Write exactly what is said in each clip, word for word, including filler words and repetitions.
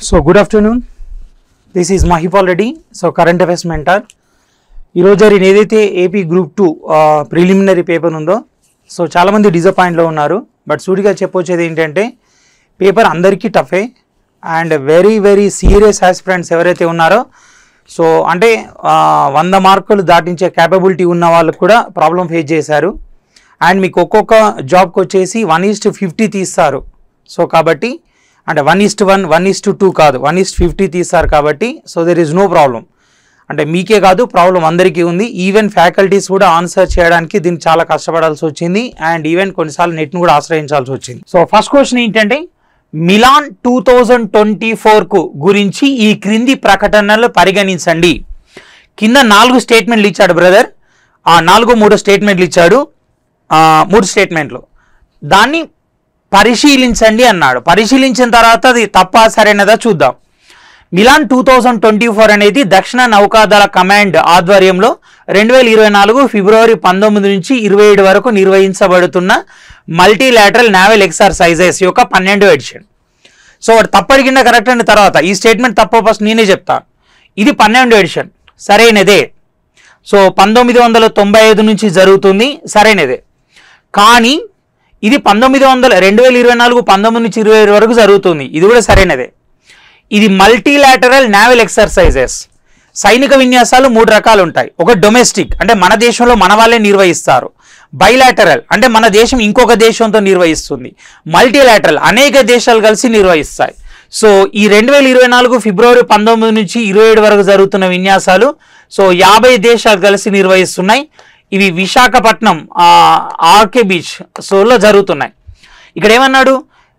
So good afternoon. This is Mahipal Reddy. So current affairs mentor. ఈ రోజు జరిగిన ఏదైతే AP group two preliminary paper ఉందో so చాలామంది డిసప్పాయింట్లో ఉన్నారు. బట్ సూటిగా చెప్పొచ్చేది ఏంటంటే పేపర్ అందరికీ టఫే and very very serious aspirants ఎవరైతే ఉన్నారో సో అంటే వంద మార్కులు దాటించే క్యాపబిలిటీ ఉన్న వాళ్ళకు కూడా ప్రాబ్లం ఫేస్ చేశారు. అండ్ మీకు ఒక్కొక్క జాబ్కి వచ్చేసి వన్ ఈస్ట్ ఫిఫ్టీ తీస్తారు. సో కాబట్టి అంటే one is to one one is to two కాదు, వన్ ఈస్ట్ ఫిఫ్టీ తీస్తారు కాబట్టి so there is no problem. అంటే మీకే కాదు ప్రాబ్లం అందరికీ ఉంది. ఈవెన్ ఫ్యాకల్టీస్ కూడా ఆన్సర్ చేయడానికి దీన్ని చాలా కష్టపడాల్సి వచ్చింది అండ్ ఈవెన్ కొన్నిసార్లు నెట్ను కూడా ఆశ్రయించాల్సి వచ్చింది. సో ఫస్ట్ క్వశ్చన్ ఏంటంటే మిలాన్ టూ థౌజండ్ ట్వంటీ ఫోర్కు గురించి ఈ క్రింది ప్రకటనలు పరిగణించండి. కింద నాలుగు స్టేట్మెంట్లు ఇచ్చాడు బ్రదర్. ఆ నాలుగు మూడు స్టేట్మెంట్లు ఇచ్చాడు. మూడు స్టేట్మెంట్లు దాన్ని పరిశీలించండి అన్నాడు. పరిశీలించిన తర్వాత అది తప్ప సరైనదా చూద్దాం. Milan two thousand twenty four అనేది దక్షిణ నౌకాదళ కమాండ్ ఆధ్వర్యంలో రెండు వేల ఇరవై నాలుగు ఫిబ్రవరి పంతొమ్మిది నుంచి ఇరవై ఏడు వరకు నిర్వహించబడుతున్న మల్టీలాటరల్ నావల్ ఎక్సర్సైజెస్ యొక్క పన్నెండో ఎడిషన్. సో వాడు తప్పడికింద కరెక్ట్ అయిన తర్వాత ఈ స్టేట్మెంట్ తప్ప ఫస్ట్ నేనే చెప్తాను. ఇది పన్నెండో ఎడిషన్ సరైనదే. సో పంతొమ్మిది వందల తొంభై ఐదు నుంచి జరుగుతుంది సరైనదే. కానీ ఇది పంతొమ్మిది వందల రెండు వేల ఇరవై నాలుగు పంతొమ్మిది నుంచి ఇరవై ఏడు వరకు జరుగుతుంది. ఇది కూడా సరైనదే. ఇది మల్టీలాటరల్ నావల్ ఎక్సర్సైజెస్. సైనిక విన్యాసాలు మూడు రకాలు ఉంటాయి. ఒక డొమెస్టిక్ అంటే మన దేశంలో మన వాళ్ళే నిర్వహిస్తారు. బైలాటరల్ అంటే మన దేశం ఇంకొక దేశంతో నిర్వహిస్తుంది. మల్టీలాటరల్ అనేక దేశాలు కలిసి నిర్వహిస్తాయి. సో ఈ రెండు వేల ఇరవై నాలుగు ఫిబ్రవరి పంతొమ్మిది నుంచి ఇరవై ఏడు వరకు జరుగుతున్న విన్యాసాలు సో యాభై దేశాలు కలిసి నిర్వహిస్తున్నాయి. ఇవి విశాఖపట్నం ఆర్కే బీచ్ సోలో జరుగుతున్నాయి. ఇక్కడ ఏమన్నాడు,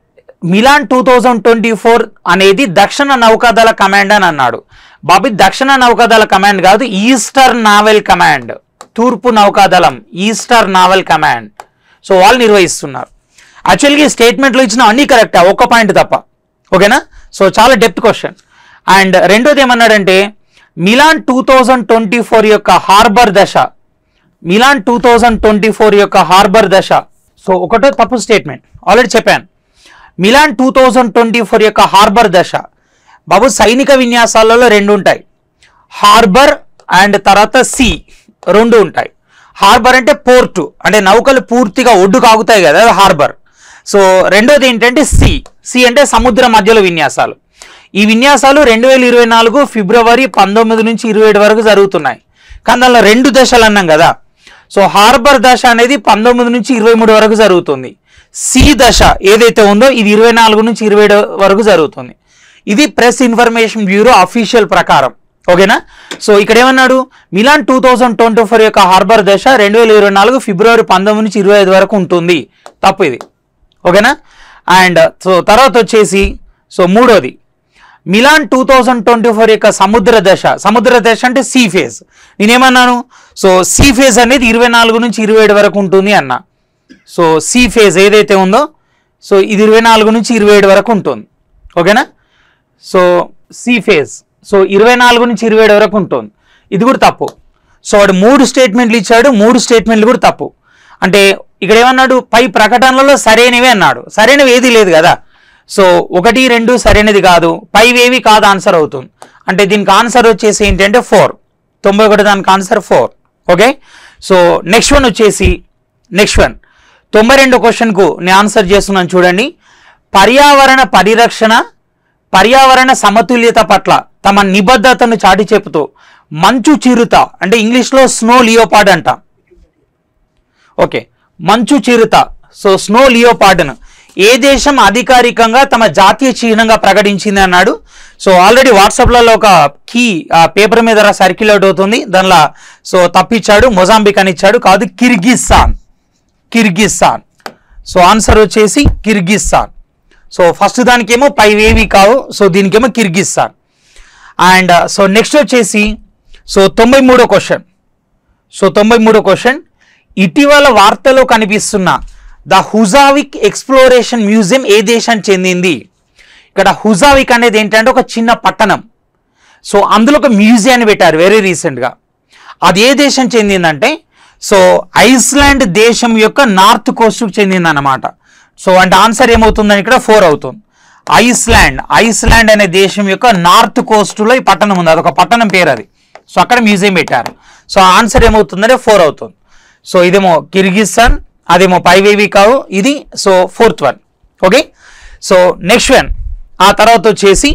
Milan two thousand twenty four అనేది దక్షిణ నౌకాదళ కమాండ్ అని అన్నాడు. బాబీ దక్షిణ నౌకాదళ కమాండ్ కాదు, ఈస్టర్న్ నావల్ కమాండ్. తూర్పు నౌకాదళం ఈస్టర్న్ నావల్ కమాండ్. సో వాళ్ళు నిర్వహిస్తున్నారు. యాక్చువల్గా ఈ స్టేట్మెంట్లో ఇచ్చిన అన్ని కరెక్టా, ఒక్క పాయింట్ తప్ప. ఓకేనా. సో చాలా డెప్త్ క్వశ్చన్. అండ్ రెండోది ఏమన్నాడంటే Milan two thousand twenty four యొక్క హార్బర్ దశ Milan two thousand twenty four యొక్క హార్బర్ దశ. సో ఒకటో తప్పు స్టేట్మెంట్ ఆల్రెడీ చెప్పాను. Milan two thousand twenty four యొక్క హార్బర్ దశ బాబు సైనిక విన్యాసాలలో రెండు ఉంటాయి, హార్బర్ అండ్ తర్వాత సీ రెండు ఉంటాయి. హార్బర్ అంటే పోర్టు అంటే నౌకలు పూర్తిగా ఒడ్డు కాగుతాయి కదా హార్బర్. సో రెండోది ఏంటంటే సీ సీ అంటే సముద్ర మధ్యలో విన్యాసాలు. ఈ విన్యాసాలు రెండు వేల ఇరవై నాలుగు ఫిబ్రవరి పంతొమ్మిది నుంచి ఇరవై ఏడు వరకు జరుగుతున్నాయి. కానీ దానిలో రెండు దశలు అన్నాం కదా. సో హార్బర్ దశ అనేది పంతొమ్మిది నుంచి ఇరవై మూడు వరకు జరుగుతుంది. సి దశ ఏదైతే ఉందో ఇది ఇరవై నాలుగు నుంచి ఇరవై ఏడు వరకు జరుగుతుంది. ఇది ప్రెస్ ఇన్ఫర్మేషన్ బ్యూరో అఫీషియల్ ప్రకారం. ఓకేనా. సో ఇక్కడ ఏమన్నాడు, Milan two thousand twenty four యొక్క హార్బర్ దశ రెండు వేల ఇరవై నాలుగు ఫిబ్రవరి పంతొమ్మిది నుంచి ఇరవై ఐదు వరకు ఉంటుంది. తప్పు ఇది. ఓకేనా. అండ్ సో తర్వాత వచ్చేసి సో మూడోది Milan two thousand twenty four యొక్క సముద్ర దశ. సముద్ర దశ అంటే సీ ఫేజ్. నేనేమన్నాను, సో సీ ఫేజ్ అనేది ఇరవై నాలుగు నుంచి ఇరవై ఏడు వరకు ఉంటుంది అన్న. సో సీ ఫేజ్ ఏదైతే ఉందో సో ఇది ఇరవై నాలుగు నుంచి ఇరవై ఏడు వరకు ఉంటుంది. ఓకేనా. సో సీ ఫేజ్ సో ఇరవై నాలుగు నుంచి ఇరవై ఏడు వరకు ఉంటుంది. ఇది కూడా తప్పు. సో వాడు మూడు స్టేట్మెంట్లు ఇచ్చాడు, మూడు స్టేట్మెంట్లు కూడా తప్పు. అంటే ఇక్కడ ఏమన్నాడు, పై ప్రకటనలలో సరైనవి అన్నాడు. సరైనవి ఏది లేదు కదా. సో ఒకటి రెండు సరైనది కాదు, పైవేవి కాదు ఆన్సర్ అవుతుంది. అంటే దీనికి ఆన్సర్ వచ్చేసి ఏంటంటే ఫోర్. తొంభై ఒకటి దానికి answer four. Okay. So next one వచ్చేసి నెక్స్ట్ వన్ తొంభై రెండు క్వశ్చన్కు నేను ఆన్సర్ చేస్తున్నాను చూడండి. పర్యావరణ పరిరక్షణ పర్యావరణ సమతుల్యత పట్ల తమ నిబద్ధతను చాటి చెబుతూ మంచు చిరుత అంటే ఇంగ్లీష్లో స్నో లియోపార్డ్ అంట. ఓకే మంచు చిరుత సో స్నో లియోపార్డ్ను ఏ దేశం అధికారికంగా తమ జాతీయ చిహ్నంగా ప్రకటించింది అన్నాడు. సో ఆల్రెడీ వాట్సాప్లలో ఒక కీ పేపర్ మీద సర్క్యులేట్ అవుతుంది, దానిలో సో తప్పిచ్చాడు, మొజాంబిక్ అని ఇచ్చాడు, కాదు కిర్గిస్తాన్. కిర్గిస్తాన్. సో ఆన్సర్ వచ్చేసి కిర్గిస్తాన్. సో ఫస్ట్ దానికేమో పైవేవి కావు, సో దీనికేమో కిర్గిస్తాన్. అండ్ సో నెక్స్ట్ వచ్చేసి సో తొంభై మూడో క్వశ్చన్ సో తొంభై మూడో క్వశ్చన్ ఇటీవల వార్తలో కనిపిస్తున్న ద హుజావిక్ ఎక్స్ప్లోరేషన్ మ్యూజియం ఏ దేశానికి చెందింది. ఇక్కడ హుజావిక్ అనేది ఏంటంటే ఒక చిన్న పట్టణం. సో అందులో ఒక మ్యూజియాన్ని పెట్టారు వెరీ రీసెంట్గా. అది ఏ దేశం చెందిందంటే సో ఐస్లాండ్ దేశం యొక్క నార్త్ కోస్ట్కు చెందిందన్నమాట. సో అంటే ఆన్సర్ ఏమవుతుందని ఇక్కడ ఫోర్ అవుతుంది. ఐస్లాండ్ ఐస్లాండ్ అనే దేశం యొక్క నార్త్ కోస్ట్లో ఈ పట్టణం ఉంది, అదొక పట్టణం పేరు అది. సో అక్కడ మ్యూజియం పెట్టారు. సో ఆన్సర్ ఏమవుతుందంటే ఫోర్ అవుతుంది. సో ఇదేమో కిర్గిస్తాన్, అదేమో పైవేవి కావు, ఇది so fourth one. Okay, so next one. ఆ తర్వాత వచ్చేసి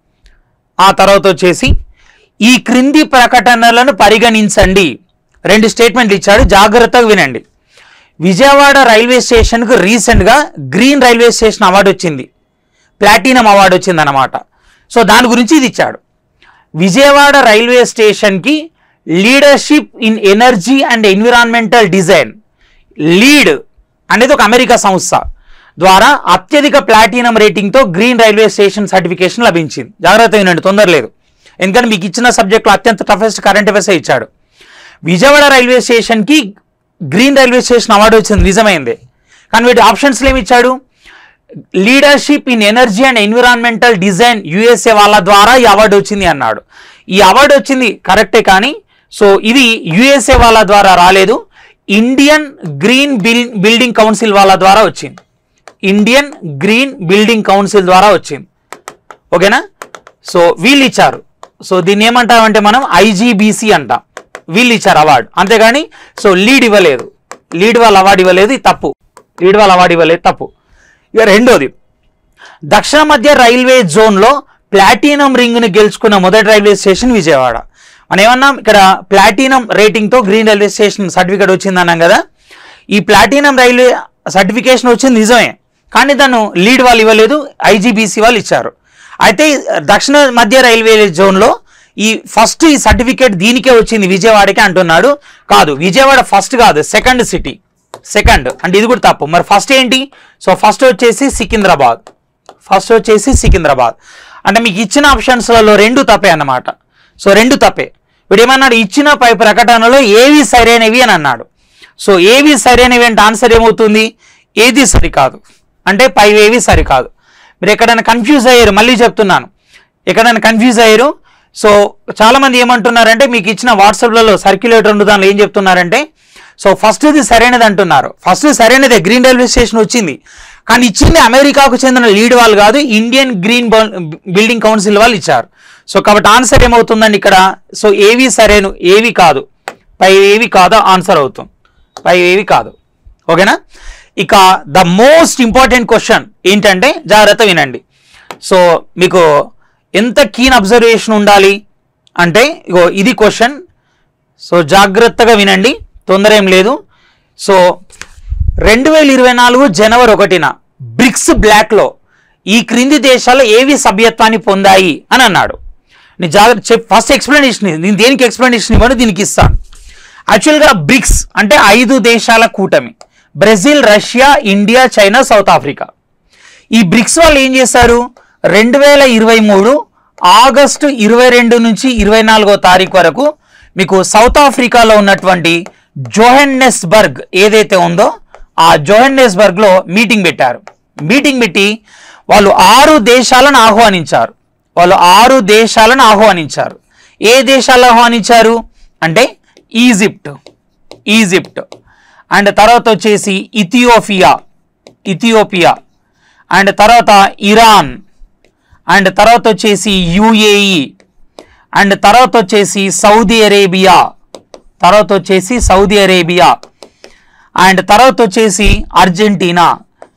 ఆ తర్వాత వచ్చేసి ఈ క్రింది ప్రకటనలను పరిగణించండి. రెండు స్టేట్మెంట్లు ఇచ్చాడు, జాగ్రత్తగా వినండి. విజయవాడ రైల్వే స్టేషన్కు రీసెంట్గా గ్రీన్ రైల్వే స్టేషన్ అవార్డు వచ్చింది, ప్లాటినం అవార్డు వచ్చింది అన్నమాట. సో దాని గురించి ఇది ఇచ్చాడు. విజయవాడ రైల్వే స్టేషన్కి leadership in energy and environmental design, lead అనేది ఒక అమెరికా సంస్థ ద్వారా అత్యధిక ప్లాటినం రేటింగ్తో గ్రీన్ రైల్వే స్టేషన్ సర్టిఫికేషన్ లభించింది. జాగ్రత్త వినండి, తొందర లేదు, ఎందుకంటే మీకు ఇచ్చిన సబ్జెక్టులో అత్యంత టఫెస్ట్ కరెంట్ అఫైర్స్ ఇచ్చాడు. విజయవాడ రైల్వే స్టేషన్కి గ్రీన్ రైల్వే స్టేషన్ అవార్డు వచ్చింది, నిజమైంది. కానీ వీటి ఆప్షన్స్లో ఏమి ఇచ్చాడు? Leadership in energy and environmental design USA వాళ్ళ ద్వారా ఈ అవార్డు వచ్చింది అన్నాడు. ఈ అవార్డు వచ్చింది కరెక్టే, కానీ సో ఇది యుఎస్ఏ వాళ్ళ ద్వారా రాలేదు, Indian green bill building council వాళ్ళ ద్వారా వచ్చింది. ఇండియన్ గ్రీన్ బిల్డింగ్ కౌన్సిల్ ద్వారా వచ్చింది. ఓకేనా? సో వీళ్ళు ఇచ్చారు. సో దీన్ని ఏమంటామంటే మనం ఐజీబీసీ అంటాం. వీళ్ళు ఇచ్చారు అవార్డు, అంతేగాని సో లీడ్ ఇవ్వలేదు, లీడ్ వాళ్ళ అవార్డు ఇవ్వలేదు, తప్పు. లీడ్ వాళ్ళ అవార్డు ఇవ్వలేదు, తప్పు. ఇక రెండోది, దక్షిణ మధ్య రైల్వే జోన్లో ప్లాటినం రింగ్ను గెలుచుకున్న మొదటి రైల్వే స్టేషన్ విజయవాడ. మనం ఏమన్నాం, ఇక్కడ ప్లాటినం రేటింగ్తో గ్రీన్ రైల్వే స్టేషన్ సర్టిఫికేట్ వచ్చింది అన్నాం కదా. ఈ ప్లాటినం రైల్వే సర్టిఫికేషన్ వచ్చింది నిజమే, కానీ దాన్ని లీడ్ వాళ్ళు ఇవ్వలేదు, ఐజీబీసీ వాళ్ళు ఇచ్చారు. అయితే దక్షిణ మధ్య రైల్వే జోన్లో ఈ ఫస్ట్ ఈ సర్టిఫికేట్ దీనికే వచ్చింది, విజయవాడకే అంటున్నాడు. కాదు, విజయవాడ ఫస్ట్ కాదు, సెకండ్ సిటీ, సెకండ్ అంటే ఇది కూడా తప్పు. మరి ఫస్ట్ ఏంటి? సో ఫస్ట్ వచ్చేసి సికింద్రాబాద్, ఫస్ట్ వచ్చేసి సికింద్రాబాద్. అంటే మీకు ఇచ్చిన ఆప్షన్స్లలో రెండు తప్పే అన్నమాట. సో రెండు తప్పే. వీడు ఏమన్నాడు, ఇచ్చిన పై ప్రకటనలో ఏవి సరైనవి అని అన్నాడు. సో ఏవి సరైనవి అంటే ఆన్సర్ ఏమవుతుంది? ఏది సరికాదు అంటే పైవేవి సరికాదు. మీరు ఎక్కడైనా కన్ఫ్యూజ్ అయ్యారు, మళ్ళీ చెప్తున్నాను, ఎక్కడైనా కన్ఫ్యూజ్ అయ్యారు. సో చాలామంది ఏమంటున్నారంటే మీకు ఇచ్చిన వాట్సాప్లలో సర్క్యులేటర్ ఉంది, దానిలో ఏం చెప్తున్నారంటే సో ఫస్ట్ ఇది సరైనది అంటున్నారు. ఫస్ట్ సరైనదే, గ్రీన్ రైల్వే స్టేషన్ వచ్చింది, కానీ ఇచ్చింది అమెరికాకు చెందిన లీడ్ వాళ్ళు కాదు, ఇండియన్ గ్రీన్ బిల్డింగ్ కౌన్సిల్ వాళ్ళు ఇచ్చారు. సో కాబట్టి ఆన్సర్ ఏమవుతుందండి ఇక్కడ? సో ఏవి సరైన, ఏవి కాదు, పై ఏవి కాదు ఆన్సర్ అవుతుంది, పై ఏవి కాదు. ఓకేనా? ఇక ద మోస్ట్ ఇంపార్టెంట్ క్వశ్చన్ ఏంటంటే, జాగ్రత్త వినండి. సో మీకు ఎంత కీన్ అబ్జర్వేషన్ ఉండాలి అంటే ఇగో ఇది క్వశ్చన్. సో జాగ్రత్తగా వినండి, తొందర ఏం లేదు. సో రెండు వేల ఇరవై నాలుగు జనవరి ఒకటిన బ్రిక్స్ బ్లాక్లో ఈ క్రింది దేశాలు ఏవి సభ్యత్వాన్ని పొందాయి అని అన్నాడు. నేను జాగ్రత్త చెప్ ఫస్ట్ ఎక్స్ప్లెనేషన్, నేను దేనికి ఎక్స్ప్లెనేషన్ ఇవ్వను, దీనికి ఇస్తాను. యాక్చువల్గా బ్రిక్స్ అంటే ఐదు దేశాల కూటమి, Brazil, Russia, India, China, South Africa. ఈ బ్రిక్స్ వాళ్ళు ఏం చేశారు? రెండు వేల ఇరవై మూడు ఆగస్టు ఇరవై రెండు నుంచి ఇరవై నాలుగో తారీఖు వరకు మీకు సౌత్ ఆఫ్రికాలో ఉన్నటువంటి జోహెన్నెస్బర్గ్ ఏదైతే ఉందో ఆ జోహెన్నెస్బర్గ్లో మీటింగ్ పెట్టారు. మీటింగ్ పెట్టి వాళ్ళు ఆరు దేశాలను ఆహ్వానించారు. వాళ్ళు ఆరు దేశాలను ఆహ్వానించారు. ఏ దేశాలు ఆహ్వానించారు అంటే ఈజిప్ట్, ఈజిప్ట్ అండ్ తర్వాత వచ్చేసి ఇథియోపియా, ఇథియోపియా అండ్ తర్వాత ఇరాన్ అండ్ తర్వాత వచ్చేసి యుఏఈ అండ్ తర్వాత వచ్చేసి సౌదీ అరేబియా, తర్వాత వచ్చేసి సౌదీ అరేబియా అండ్ తర్వాత వచ్చేసి అర్జెంటీనా.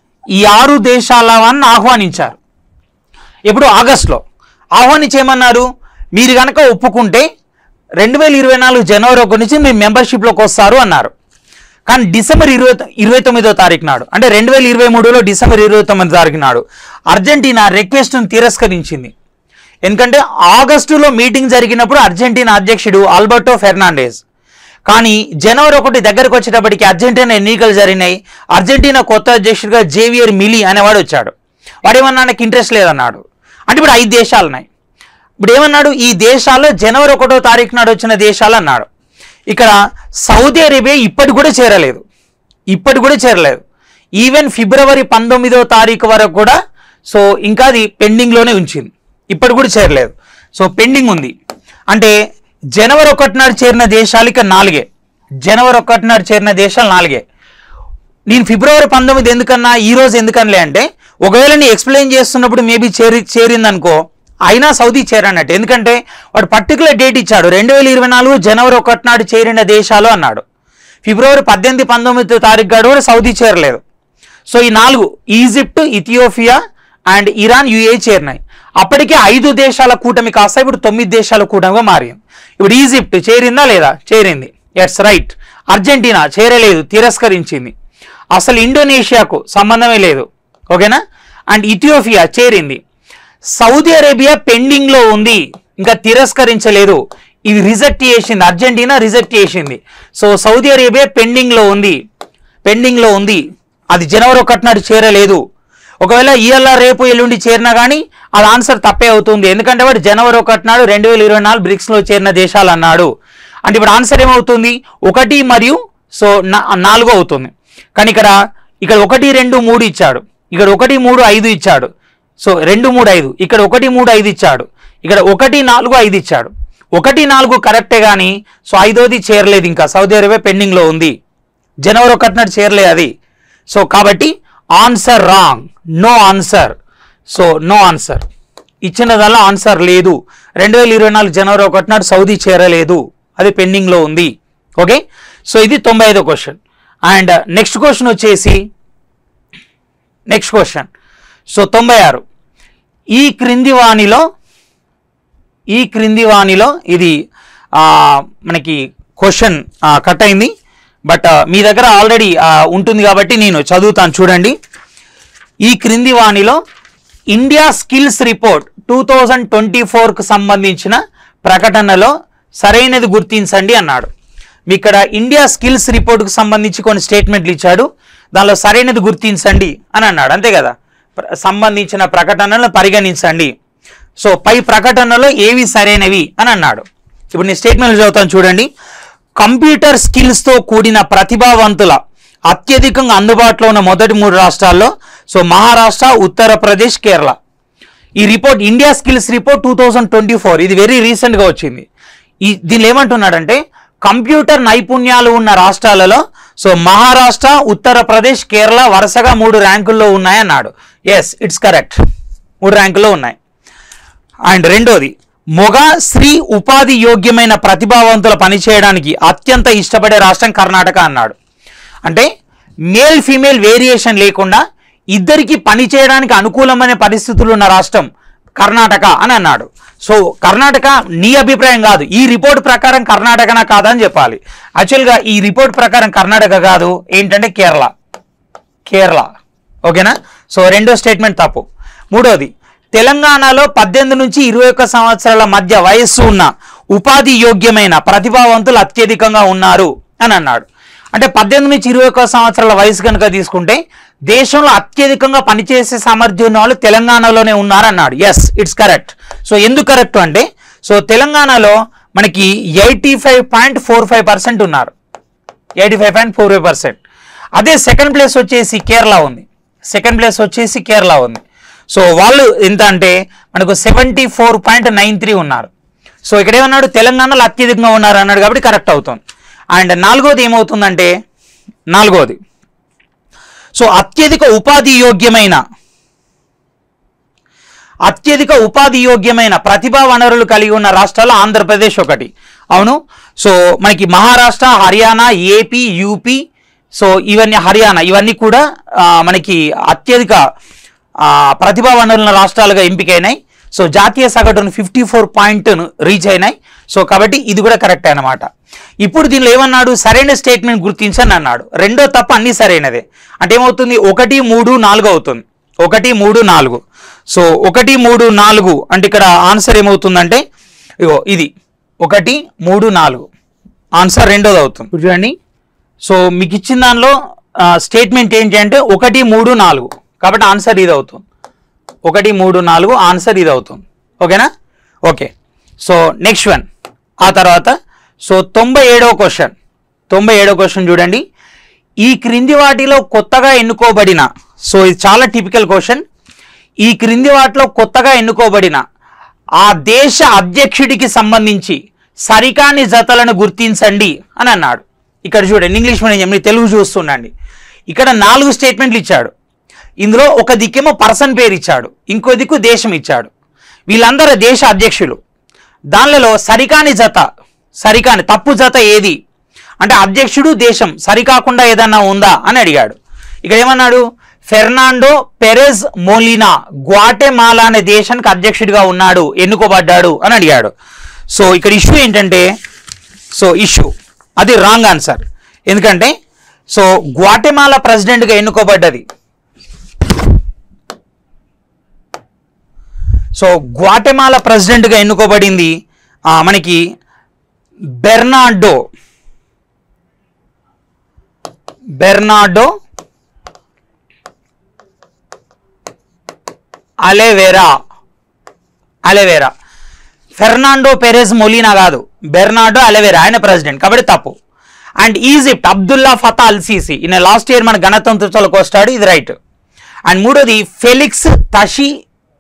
ఈ ఆరు దేశాలను ఆహ్వానించారు. ఇప్పుడు ఆగస్టులో ఆహ్వానించేమన్నారు, మీరు కనుక ఒప్పుకుంటే రెండు వేల ఇరవై నాలుగు జనవరి ఒకటి నుంచి మీరు మెంబర్షిప్లోకి వస్తారు అన్నారు. కానీ డిసెంబర్ ఇరవై ఇరవై తొమ్మిదో తారీఖు నాడు అంటే రెండు వేల ఇరవై మూడులో డిసెంబర్ ఇరవై తొమ్మిది తారీఖు నాడు అర్జెంటీనా రిక్వెస్ట్ను తిరస్కరించింది. ఎందుకంటే ఆగస్టులో మీటింగ్ జరిగినప్పుడు అర్జెంటీనా అధ్యక్షుడు ఆల్బర్టో ఫెర్నాండెజ్, కానీ జనవరి ఒకటి దగ్గరకు వచ్చేటప్పటికి అర్జెంటీనా ఎన్నికలు జరిగినాయి. అర్జెంటీనా కొత్త అధ్యక్షుడిగా జేవియర్ మిలీ అనేవాడు వచ్చాడు. వాడు ఏమన్నా నాకు ఇంట్రెస్ట్ లేదన్నాడు. అంటే ఇప్పుడు ఐదు దేశాలు ఉన్నాయి. ఇప్పుడు ఏమన్నాడు, ఈ దేశాల్లో జనవరి ఒకటో తారీఖు నాడు వచ్చిన దేశాలు అన్నాడు. ఇక్కడ సౌదీ అరేబియా ఇప్పటి కూడా చేరలేదు, ఇప్పటి కూడా చేరలేదు. ఈవెన్ ఫిబ్రవరి పంతొమ్మిదో తారీఖు వరకు కూడా సో ఇంకా అది పెండింగ్లోనే ఉంచింది, ఇప్పటి కూడా చేరలేదు. సో పెండింగ్ ఉంది. అంటే జనవరి ఒకటి నాడు చేరిన దేశాలు ఇక నాలుగే, జనవరి ఒకటి నాడు చేరిన దేశాలు నాలుగే. నేను ఫిబ్రవరి పంతొమ్మిది ఎందుకన్నా, ఈరోజు ఎందుకనలే అంటే ఒకవేళ నీ ఎక్స్ప్లెయిన్ చేస్తున్నప్పుడు మేబీ చేరి చేరిందనుకో అయినా సౌదీ చేరన్నట్టు. ఎందుకంటే వాడు పర్టికులర్ డేట్ ఇచ్చాడు, రెండు వేల ఇరవై నాలుగు జనవరి ఒకటి నాడు చేరిన దేశాలు అన్నాడు. ఫిబ్రవరి పద్దెనిమిది పంతొమ్మిది తారీఖు కాడు కూడా సౌదీ చేరలేదు. సో ఈ నాలుగు Egypt, Ethiopia and Iran, UAE చేరినాయి. అప్పటికే ఐదు దేశాల కూటమి కాస్త ఇప్పుడు తొమ్మిది దేశాల కూటమిగా మారింది. ఇప్పుడు ఈజిప్ట్ చేరిందా లేదా? చేరింది. ఎట్స్ రైట్. అర్జెంటీనా చేరలేదు, తిరస్కరించింది. అసలు ఇండోనేషియాకు సంబంధమే లేదు. ఓకేనా? అండ్ ఇథియోపియా చేరింది. సౌదీ అరేబియా పెండింగ్లో ఉంది, ఇంకా తిరస్కరించలేదు. ఇది రిజెక్ట్ చేసింది, అర్జెంటీనా రిజెక్ట్ చేసింది. సో సౌదీ అరేబియా పెండింగ్లో ఉంది, పెండింగ్లో ఉంది. అది జనవరి ఒకటి నాడు చేరలేదు. ఒకవేళ ఇవాళ రేపు ఎల్లుండి చేరినా కానీ అది ఆన్సర్ తప్పే అవుతుంది. ఎందుకంటే వాడు జనవరి ఒకటి నాడు రెండు వేల ఇరవై నాలుగు బ్రిక్స్లో చేరిన దేశాలు అన్నాడు. అంటే ఇప్పుడు ఆన్సర్ ఏమవుతుంది? ఒకటి మరియు సో నాలుగు అవుతుంది. కానీ ఇక్కడ ఇక్కడ ఒకటి రెండు మూడు ఇచ్చాడు, ఇక్కడ ఒకటి మూడు ఐదు ఇచ్చాడు. సో రెండు మూడు ఐదు, ఇక్కడ ఒకటి మూడు ఐదు ఇచ్చాడు, ఇక్కడ ఒకటి నాలుగు ఐదు ఇచ్చాడు. ఒకటి నాలుగు కరెక్టే కానీ సో ఐదోది చేరలేదు, ఇంకా సౌదీ అరేబియా పెండింగ్లో ఉంది. జనవరి ఒకటి నాడు చేరలేదు అది. సో కాబట్టి answer wrong, no answer. So no answer, ఇచ్చిన దానిలో ఆన్సర్ లేదు. రెండు వేల ఇరవై నాలుగు జనవరి ఒకటి నాడు సౌదీ చేరలేదు, అది పెండింగ్లో ఉంది. ఓకే, సో ఇది తొంభై ఐదో క్వశ్చన్. అండ్ నెక్స్ట్ క్వశ్చన్ వచ్చేసి నెక్స్ట్ క్వశ్చన్ సో తొంభై ఆరు. ఈ క్రింది వాణిలో ఈ క్రింది వాణిలో ఇది మనకి క్వశ్చన్ కట్ అయింది, బట్ మీ దగ్గర ఆల్రెడీ ఉంటుంది కాబట్టి నేను చదువుతాను చూడండి. ఈ క్రింది వాణిలో India skills report two thousand twenty ఫోర్కు సంబంధించిన ప్రకటనలో సరైనది గుర్తించండి అన్నాడు. ఇక్కడ ఇండియా స్కిల్స్ రిపోర్ట్కు సంబంధించి కొన్ని స్టేట్మెంట్లు ఇచ్చాడు, దానిలో సరైనది గుర్తించండి అని అన్నాడు. అంతే కదా, సంబంధించిన ప్రకటనలను పరిగణించండి. సో పై ప్రకటనలో ఏవి సరైనవి అని అన్నాడు. ఇప్పుడు నేను స్టేట్మెంట్లు చదువుతాను చూడండి. కంప్యూటర్ స్కిల్స్తో కూడిన ప్రతిభావంతుల అత్యధికంగా అందుబాటులో ఉన్న మొదటి మూడు రాష్ట్రాల్లో సో మహారాష్ట్ర, ఉత్తరప్రదేశ్, కేరళ. ఈ report India skills report two thousand twenty four ఇది వెరీ రీసెంట్గా వచ్చింది. ఈ దీనిలో ఏమంటున్నాడంటే కంప్యూటర్ నైపుణ్యాలు ఉన్న రాష్ట్రాలలో సో మహారాష్ట్ర, ఉత్తరప్రదేశ్, కేరళ వరుసగా మూడు ర్యాంకుల్లో ఉన్నాయన్నాడు. ఎస్, ఇట్స్ కరెక్ట్, మూడు ర్యాంకుల్లో ఉన్నాయి. అండ్ రెండోది, మొగ స్త్రీ ఉపాధి యోగ్యమైన ప్రతిభావంతుల పనిచేయడానికి అత్యంత ఇష్టపడే రాష్ట్రం కర్ణాటక అన్నాడు. అంటే మేల్ ఫీమేల్ వేరియేషన్ లేకుండా ఇద్దరికి పని చేయడానికి అనుకూలమైన పరిస్థితులు ఉన్న రాష్ట్రం కర్ణాటక అని అన్నాడు. సో కర్ణాటక నీ అభిప్రాయం కాదు, ఈ రిపోర్ట్ ప్రకారం కర్ణాటకనా కాదా అని చెప్పాలి. యాక్చువల్గా ఈ రిపోర్ట్ ప్రకారం కర్ణాటక కాదు, ఏంటంటే కేరళ కేరళ ఓకేనా. సో రెండో స్టేట్మెంట్ తప్పు. మూడోది, తెలంగాణలో పద్దెనిమిది నుంచి ఇరవై ఒక్క సంవత్సరాల మధ్య వయస్సు ఉన్న ఉపాధి యోగ్యమైన ప్రతిభావంతులు అత్యధికంగా ఉన్నారు అని అన్నాడు. అంటే పద్దెనిమిది నుంచి ఇరవై ఒక్క సంవత్సరాల వయసు కనుక తీసుకుంటే దేశంలో అత్యధికంగా పనిచేసే సామర్థ్యం ఉన్న వాళ్ళు తెలంగాణలోనే ఉన్నారన్నాడు. Yes, it's correct. సో ఎందుకు కరెక్ట్ అంటే సో తెలంగాణలో మనకి eighty five point four five percent ఉన్నారు, eighty five point four five percent. అదే సెకండ్ ప్లేస్ వచ్చేసి కేరళ ఉంది, సెకండ్ ప్లేస్ వచ్చేసి కేరళ ఉంది. సో వాళ్ళు ఎంత అంటే మనకు seventy four point nine three ఉన్నారు. సో ఇక్కడ ఏమన్నాడు, తెలంగాణలో అత్యధికంగా ఉన్నారు అన్నాడు కాబట్టి కరెక్ట్ అవుతుంది. అండ్ నాలుగోది ఏమవుతుందంటే నాలుగోది సో అత్యధిక ఉపాధి యోగ్యమైన అత్యధిక ఉపాధి యోగ్యమైన ప్రతిభా వనరులు కలిగి ఉన్న రాష్ట్రాలు ఆంధ్రప్రదేశ్ ఒకటి. అవును, సో మనకి Maharashtra, Haryana, AP, UP, so ఇవన్నీ హర్యానా ఇవన్నీ కూడా మనకి అత్యధిక ప్రతిభా వనరుల రాష్ట్రాలుగా ఎంపికైనాయి. సో జాతీయ సగటును ఫిఫ్టీ ఫోర్ పాయింట్ను రీచ్ అయినాయి. సో కాబట్టి ఇది కూడా కరెక్ట్ అనమాట. ఇప్పుడు దీనిలో ఏమన్నాడు, సరైన స్టేట్మెంట్ గుర్తించని అన్నాడు. రెండో తప్ప అన్ని సరైనదే. అంటే ఏమవుతుంది, ఒకటి మూడు నాలుగు అవుతుంది, ఒకటి మూడు నాలుగు. సో ఒకటి మూడు నాలుగు అంటే ఇక్కడ ఆన్సర్ ఏమవుతుందంటే ఇగో ఇది ఒకటి మూడు నాలుగు ఆన్సర్ రెండోది అవుతుంది. చూడండి, సో మీకు ఇచ్చిన దానిలో స్టేట్మెంట్ ఏంటి అంటే ఒకటి మూడు నాలుగు, కాబట్టి ఆన్సర్ ఇది అవుతుంది. ఒకటి మూడు నాలుగు ఆన్సర్ ఇది అవుతుంది. ఓకేనా? Okay, so next one. ఆ తర్వాత సో తొంభై ఏడవ క్వశ్చన్ తొంభై ఏడవ క్వశ్చన్ చూడండి. ఈ క్రింది వాటిలో కొత్తగా ఎన్నుకోబడిన, సో ఇది చాలా టిపికల్ క్వశ్చన్. ఈ క్రింది వాటిలో కొత్తగా ఎన్నుకోబడిన ఆ దేశ అధ్యక్షుడికి సంబంధించి సరికాని జతలను గుర్తించండి అని అన్నాడు. ఇక్కడ చూడండి, ఇంగ్లీష్ మీడియం తెలుగు చూస్తుండండి. ఇక్కడ నాలుగు స్టేట్మెంట్లు ఇచ్చాడు. ఇందులో ఒక దిక్కేమో పర్సన్ పేరు ఇచ్చాడు, ఇంకో దిక్కు దేశం ఇచ్చాడు. వీళ్ళందరూ దేశ అధ్యక్షులు. దానిలో సరికాని జత, సరికాని తప్పు జత ఏది అంటే అధ్యక్షుడు దేశం సరికాకుండా ఏదన్నా ఉందా అని అడిగాడు. ఇక్కడ ఏమన్నాడు, ఫెర్నాండో పెరెజ్ మోలినా గ్వాటెమాలా అనే దేశానికి అధ్యక్షుడిగా ఉన్నాడు, ఎన్నుకోబడ్డాడు అని అడిగాడు. సో ఇక్కడ ఇష్యూ ఏంటంటే, సో ఇష్యూ అది రాంగ్ ఆన్సర్. ఎందుకంటే సో గ్వాటెమాలా ప్రెసిడెంట్గా ఎన్నుకోబడ్డది. సో గ్వాటెమాలా ప్రెసిడెంట్గా ఎన్నుకోబడింది మనకి Bernardo Bernardo Arevalo Arevalo Fernando Perez Molina కాదు, బెర్నార్డో అలెవేరా ఆయన ప్రెసిడెంట్, కాబట్టి తప్పు. And Egypt Abdullah Fatah al Sisi ఈయన లాస్ట్ ఇయర్ మన గణతంత్రోత్సవాలకు వస్తాడు, ఇది రైట్. అండ్ మూడోది Felix తషి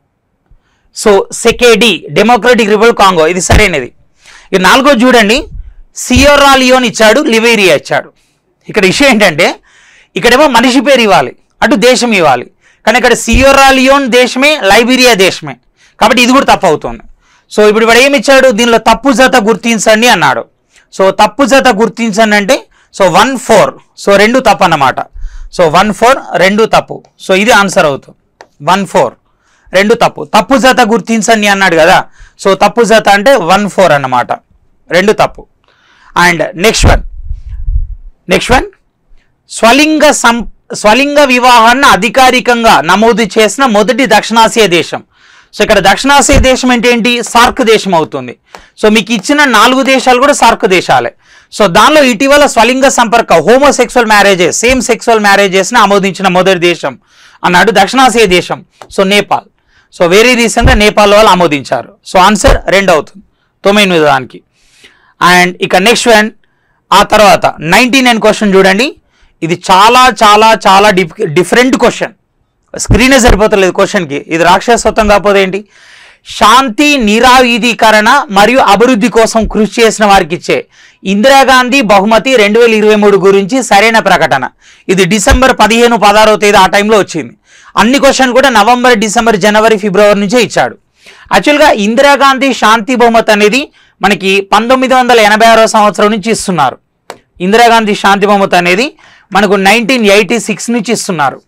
so సెకేడి democratic republic Congo, ఇది సరైనది. ఇది నాలుగో చూడండి, సియోరా లియోన్ ఇచ్చాడు, లిబేరియా ఇచ్చాడు. ఇక్కడ విషయం ఏంటంటే ఇక్కడేమో మనిషి పేరు ఇవ్వాలి, అటు దేశం ఇవ్వాలి, కానీ ఇక్కడ సియోరా లియోన్ దేశమే, లైబీరియా దేశమే, కాబట్టి ఇది కూడా తప్పు అవుతుంది. సో ఇప్పుడు ఇప్పుడు ఏమి ఇచ్చాడు, దీనిలో తప్పు జత గుర్తించండి అన్నాడు. సో తప్పు జత గుర్తించండి అంటే సో వన్ ఫోర్ సో రెండు తప్పు అన్నమాట. సో వన్ ఫోర్ రెండు తప్పు, సో ఇది ఆన్సర్ అవుతుంది. వన్ ఫోర్ రెండు తప్పు. తప్పు జత గుర్తించండి అన్నాడు కదా, సో తప్పు జత అంటే వన్ ఫోర్ అన్నమాట, రెండు తప్పు. And next one next one స్వలింగ సం స్వలింగ వివాహాన్ని అధికారికంగా నమోదు చేసిన మొదటి దక్షిణాసియా దేశం. సో ఇక్కడ దక్షిణాసియా దేశం అంటే ఏంటి, సార్క్ దేశం అవుతుంది. సో మీకు ఇచ్చిన నాలుగు దేశాలు కూడా సార్క్ దేశాలే. సో దానిలో ఇటీవల స్వలింగ సంపర్క హోమోసెక్సువల్ మ్యారేజెస్ సేమ్ సెక్సువల్ మ్యారేజెస్ని ఆమోదించిన మొదటి దేశం అన్నాడు దక్షిణాసియా దేశం. సో నేపాల్. సో వెరీ రీసెంట్గా నేపాల్ వాళ్ళు ఆమోదించారు. సో ఆన్సర్ రెండు అవుతుంది తొమ్మిది దానికి. అండ్ ఇక నెక్స్ట్ వన్ ఆ తర్వాత నైన్టీ నైన్ క్వశ్చన్ చూడండి, ఇది చాలా చాలా చాలా డిఫ్ డిఫరెంట్ క్వశ్చన్, స్క్రీనే సరిపోతలేదు క్వశ్చన్కి. ఇది రాక్షసత్వం కాకపోతే ఏంటి, శాంతి నిరాయుధీకరణ మరియు అభివృద్ధి కోసం కృషి చేసిన వారికి ఇచ్చే ఇందిరాగాంధీ బహుమతి రెండు వేల ఇరవై మూడు గురించి సరైన ప్రకటన. ఇది డిసెంబర్ పదిహేను పదహారవ తేదీ ఆ టైంలో వచ్చింది. అన్ని క్వశ్చన్ కూడా నవంబర్ డిసెంబర్ జనవరి ఫిబ్రవరి నుంచే ఇచ్చాడు. యాక్చువల్గా ఇందిరాగాంధీ శాంతి బహుమతి అనేది మనకి పంతొమ్మిది వందల ఎనభై ఆరో సంవత్సరం నుంచి ఇస్తున్నారు. ఇందిరాగాంధీ శాంతి బహుమతి అనేది మనకు నైన్టీన్ ఎయిటీ సిక్స్ నుంచి ఇస్తున్నారు.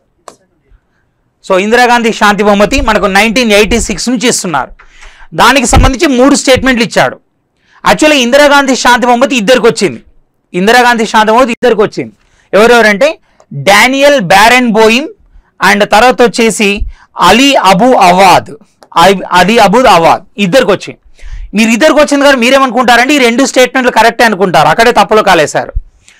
సో ఇందిరాగాంధీ శాంతి బహుమతి మనకు నైన్టీన్ ఎయిటీ సిక్స్ నుంచి ఇస్తున్నారు. దానికి సంబంధించి మూడు స్టేట్మెంట్లు ఇచ్చాడు. యాక్చువల్లీ ఇందిరాగాంధీ శాంతి బహుమతి ఇద్దరికి వచ్చింది. ఇందిరాగాంధీ శాంతి బహుమతి ఇద్దరికి వచ్చింది. ఎవరెవరంటే డానియల్ బ్యారెన్ బోయిమ్ అండ్ తర్వాత వచ్చేసి Ali Abu Awad Ali Abu Awad ఇద్దరికి వచ్చింది. మీరు ఇద్దరికి వచ్చింది కానీ మీరేమనుకుంటారంటే ఈ రెండు స్టేట్మెంట్లు కరెక్టే అనుకుంటారు, అక్కడే తప్పులో కాలేశారు.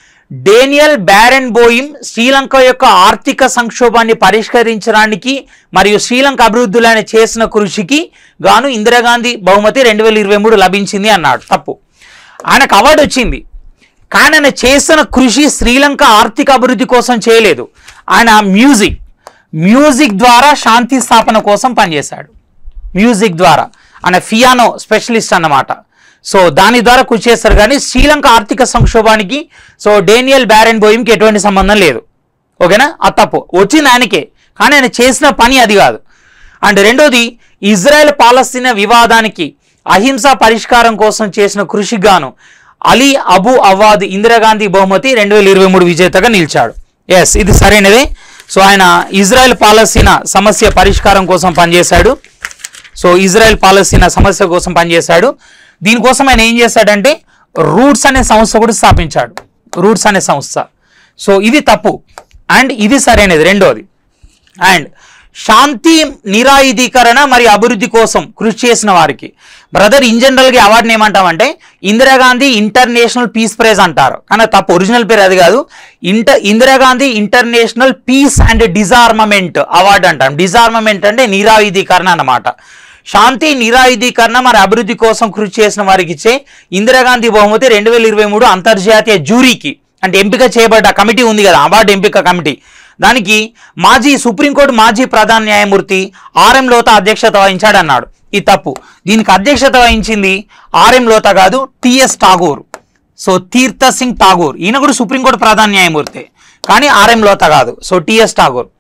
డేనియల్ బ్యారెన్ బోయిమ్ శ్రీలంక యొక్క ఆర్థిక సంక్షోభాన్ని పరిష్కరించడానికి మరియు శ్రీలంక అభివృద్ధిలోనే చేసిన కృషికి గాను ఇందిరాగాంధీ బహుమతి రెండు వేల ఇరవై మూడు లభించింది అన్నాడు. తప్పు. ఆయనకు అవార్డు వచ్చింది కానీ ఆయన చేసిన కృషి శ్రీలంక ఆర్థిక అభివృద్ధి కోసం చేయలేదు. ఆయన మ్యూజిక్ మ్యూజిక్ ద్వారా శాంతి స్థాపన కోసం పనిచేశాడు. మ్యూజిక్ ద్వారా ఆయన ఫియానో స్పెషలిస్ట్ అన్నమాట. సో దాని ద్వారా కృషి చేస్తారు కానీ శ్రీలంక ఆర్థిక సంక్షోభానికి సో డేనియల్ బ్యారెన్ బోయిమ్కి ఎటువంటి సంబంధం లేదు. ఓకేనా, అది తప్పు. వచ్చింది ఆయనకే కానీ ఆయన చేసిన పని అది కాదు. అండ్ రెండోది ఇజ్రాయెల్ పాలస్తీనా వివాదానికి అహింసా పరిష్కారం కోసం చేసిన కృషికి గాను అలీ అబు అవాద్ ఇందిరాగాంధీ బహుమతి రెండు వేల ఇరవై మూడు విజేతగా నిలిచాడు. ఎస్, ఇది సరైనదే. సో ఆయన ఇజ్రాయెల్ పాలస్తీనా సమస్య పరిష్కారం కోసం పనిచేశాడు. సో ఇజ్రాయెల్ పాలస్తీనా సమస్య కోసం పనిచేశాడు. దీనికోసం ఆయన ఏం చేశాడంటే రూట్స్ అనే సంస్థ కూడా స్థాపించాడు. రూట్స్ అనే సంస్థ. సో ఇది తప్పు అండ్ ఇది సరైనది రెండోది. అండ్ శాంతి నిరాయుధీకరణ మరియు అభివృద్ధి కోసం కృషి చేసిన వారికి బ్రదర్ ఇన్ జనరల్గా అవార్డుని ఏమంటామంటే ఇందిరాగాంధీ ఇంటర్నేషనల్ పీస్ ప్రైజ్ అంటారు కానీ తప్పు, ఒరిజినల్ పేరు అది కాదు. Inter Indira Gandhi international peace and disarmament award అంటాం. డిజార్మమెంట్ అంటే నిరాయుధీకరణ అన్నమాట. శాంతి నిరాయుధీకరణ మరి అభివృద్ధి కోసం కృషి చేసిన వారికి ఇచ్చే ఇందిరాగాంధీ బహుమతి రెండు వేల ఇరవై మూడు అంతర్జాతీయ జ్యూరీకి అంటే ఎంపిక చేయబడ్డ కమిటీ ఉంది కదా, అవార్డు ఎంపిక కమిటీ, దానికి మాజీ సుప్రీంకోర్టు మాజీ ప్రధాన న్యాయమూర్తి ఆర్ఎం లోతా అధ్యక్షత వహించాడు అన్నాడు. ఈ తప్పు. దీనికి అధ్యక్షత వహించింది ఆర్ఎం లోతా కాదు, టిఎస్ ఠాగూర్. సో తీర్థ సింగ్ ఠాగూర్ ఈయన కూడా సుప్రీంకోర్టు ప్రధాన న్యాయమూర్తి కానీ ఆర్ఎం లోతా కాదు. So TS Tagore.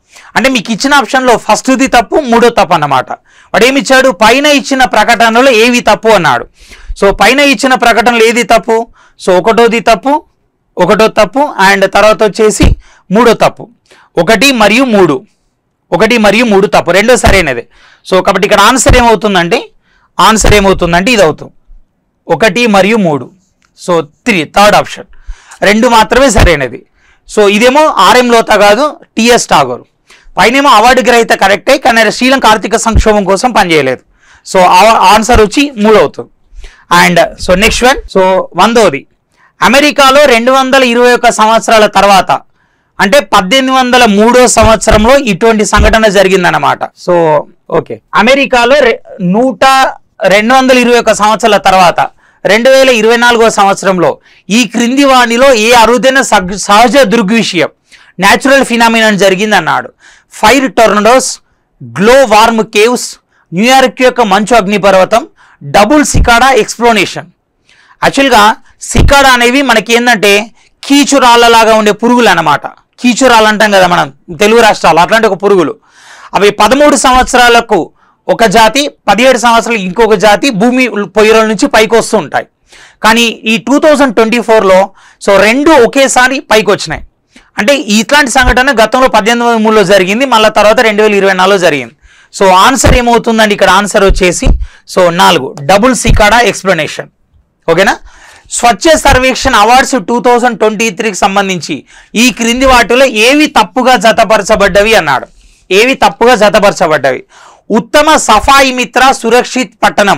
అంటే మీకు ఇచ్చిన ఆప్షన్లో ఫస్ట్ది తప్పు, మూడో తప్పు అన్నమాట. వాడు ఏమి ఇచ్చాడు, పైన ఇచ్చిన ప్రకటనలో ఏవి తప్పు అన్నాడు. సో పైన ఇచ్చిన ప్రకటనలో ఏది తప్పు, సో ఒకటోది తప్పు, ఒకటో తప్పు అండ్ తర్వాత వచ్చేసి మూడో తప్పు. ఒకటి మరియు మూడు, ఒకటి మరియు మూడు తప్పు, రెండో సరైనదే. సో కాబట్టి ఇక్కడ ఆన్సర్ ఏమవుతుందంటే ఆన్సర్ ఏమవుతుందంటే ఇది అవుతుంది, ఒకటి మరియు మూడు. సో త్రీ, థర్డ్ ఆప్షన్, రెండు మాత్రమే సరైనది. సో ఇదేమో ఆర్ఎం లోతా కాదు, టిఎస్ ఠాగూర్. పైనేమో అవార్డు గ్రహీత కరెక్టే, కానీ శ్రీలంక ఆర్థిక సంక్షోభం కోసం పనిచేయలేదు. సో ఆన్సర్ వచ్చి మూడు అవుతుంది. And so next one, so వందోది, అమెరికాలో రెండు వందల ఇరవై ఒక్క సంవత్సరాల తర్వాత అంటే పద్దెనిమిది వందల మూడో సంవత్సరంలో ఇటువంటి సంఘటన జరిగిందన్నమాట. సో ఓకే, అమెరికాలో నూట రెండు వందల ఇరవై ఒక్క సంవత్సరాల తర్వాత రెండు వేల ఇరవై నాలుగో సంవత్సరంలో ఈ క్రింది వాణిలో ఏ అరుదైన సహజ దృగ్విషయం న్యాచురల్ ఫినామినన్ జరిగింది అన్నాడు. Fire tornadoes, glow worm caves, New York యొక్క మంచు అగ్నిపర్వతం, డబుల్ సికాడా ఎక్స్ప్లోనేషన్. యాక్చువల్గా సికాడా అనేవి మనకి ఏంటంటే కీచురాళ్ళలాగా ఉండే పురుగులు అన్నమాట. కీచురాళ్ళు అంటాం కదా మనం తెలుగు రాష్ట్రాలు, అట్లాంటి ఒక పురుగులు. అవి పదమూడు సంవత్సరాలకు ఒక జాతి, పదిహేడు సంవత్సరాలు ఇంకొక జాతి భూమి పొయ్యిల నుంచి పైకి వస్తూ ఉంటాయి. కానీ ఈ టూ థౌజండ్ ట్వంటీ ఫోర్లో సో రెండు ఒకేసారి పైకి వచ్చినాయి. అంటే ఇట్లాంటి సంఘటన గతంలో పద్దెనిమిది వందల మూడులో జరిగింది, మళ్ళీ తర్వాత రెండు వేల ఇరవై నాలుగులో జరిగింది. సో ఆన్సర్ ఏమవుతుందండి, ఇక్కడ ఆన్సర్ వచ్చేసి సో నాలుగు, డబుల్ సికాడా ఎక్స్ప్లెనేషన్. ఓకేనా. Swachh Survekshan awards two thousand twenty త్రీకి సంబంధించి ఈ క్రింది వాటిలో ఏవి తప్పుగా జతపరచబడ్డవి అన్నాడు. ఏవి తప్పుగా జతపరచబడ్డవి, ఉత్తమ సఫాయి మిత్ర సురక్షిత్ పట్టణం.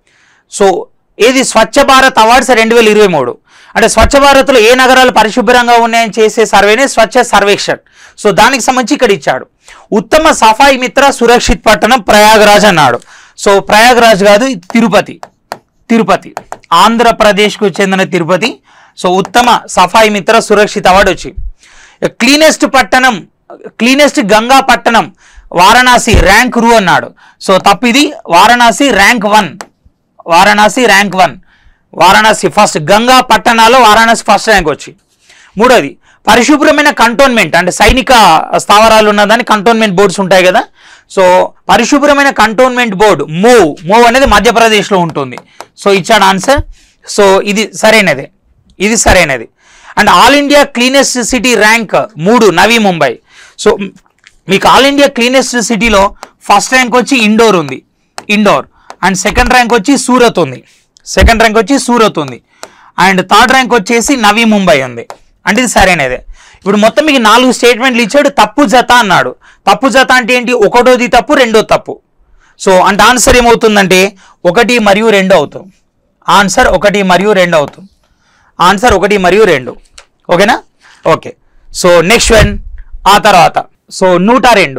సో ఏది స్వచ్ఛ భారత్ అవార్డ్స్ రెండు వేల ఇరవై మూడు అంటే స్వచ్ఛ భారత్లో ఏ నగరాలు పరిశుభ్రంగా ఉన్నాయని చేసే సర్వేనే స్వచ్ఛ సర్వేక్షణ్. సో దానికి సంబంధించి ఇక్కడ ఇచ్చాడు. ఉత్తమ సఫాయి మిత్ర సురక్షిత్ పట్టణం ప్రయాగరాజ్ అన్నాడు. సో ప్రయాగరాజ్ కాదు, తిరుపతి. తిరుపతి ఆంధ్రప్రదేశ్కు చెందిన తిరుపతి. సో ఉత్తమ సఫాయి మిత్ర సురక్షిత్ అవార్డు వచ్చి. క్లీనెస్ట్ పట్టణం, క్లీనెస్ట్ గంగా పట్టణం వారణాసి, ర్యాంక్ రూ అన్నాడు. సో తప్పిది, Varanasi rank one, Varanasi rank one, Varanasi first. Ganga పట్టణాల్లో వారణాసి ఫస్ట్ ర్యాంక్ వచ్చి. మూడోది, పరిశుభ్రమైన కంటోన్మెంట్ అంటే సైనిక స్థావరాలు ఉన్నదాన్ని కంటోన్మెంట్ బోర్డ్స్ ఉంటాయి కదా. సో పరిశుభ్రమైన కంటోన్మెంట్ బోర్డు మూవ్, మూవ్ అనేది మధ్యప్రదేశ్లో ఉంటుంది. సో ఇచ్చాడు ఆన్సర్. సో ఇది సరైనదే, ఇది సరైనది. And all India cleanest city rank మూడు, నవీ ముంబై. సో మీకు ఆల్ ఇండియా క్లీనెస్ట్ సిటీలో ఫస్ట్ ర్యాంక్ వచ్చి ఇండోర్ ఉంది, ఇండోర్. అండ్ సెకండ్ ర్యాంక్ వచ్చి సూరత్ ఉంది, సెకండ్ ర్యాంక్ వచ్చి సూరత్ ఉంది. అండ్ థర్డ్ ర్యాంక్ వచ్చేసి నవీ ముంబై ఉంది. అంటే ఇది సరైనదే. ఇప్పుడు మొత్తం మీకు నాలుగు స్టేట్మెంట్లు ఇచ్చాడు, తప్పు జత అన్నాడు. తప్పు జత అంటే ఏంటి, ఒకటోది తప్పు, రెండో తప్పు. సో అంటే ఆన్సర్ ఏమవుతుందంటే ఒకటి మరియు రెండు అవుతుంది. ఆన్సర్ ఒకటి మరియు రెండు అవుతుంది. ఆన్సర్ ఒకటి మరియు రెండు. ఓకేనా. ఓకే. సో నెక్స్ట్ వన్, ఆ తర్వాత సో నూట రెండు,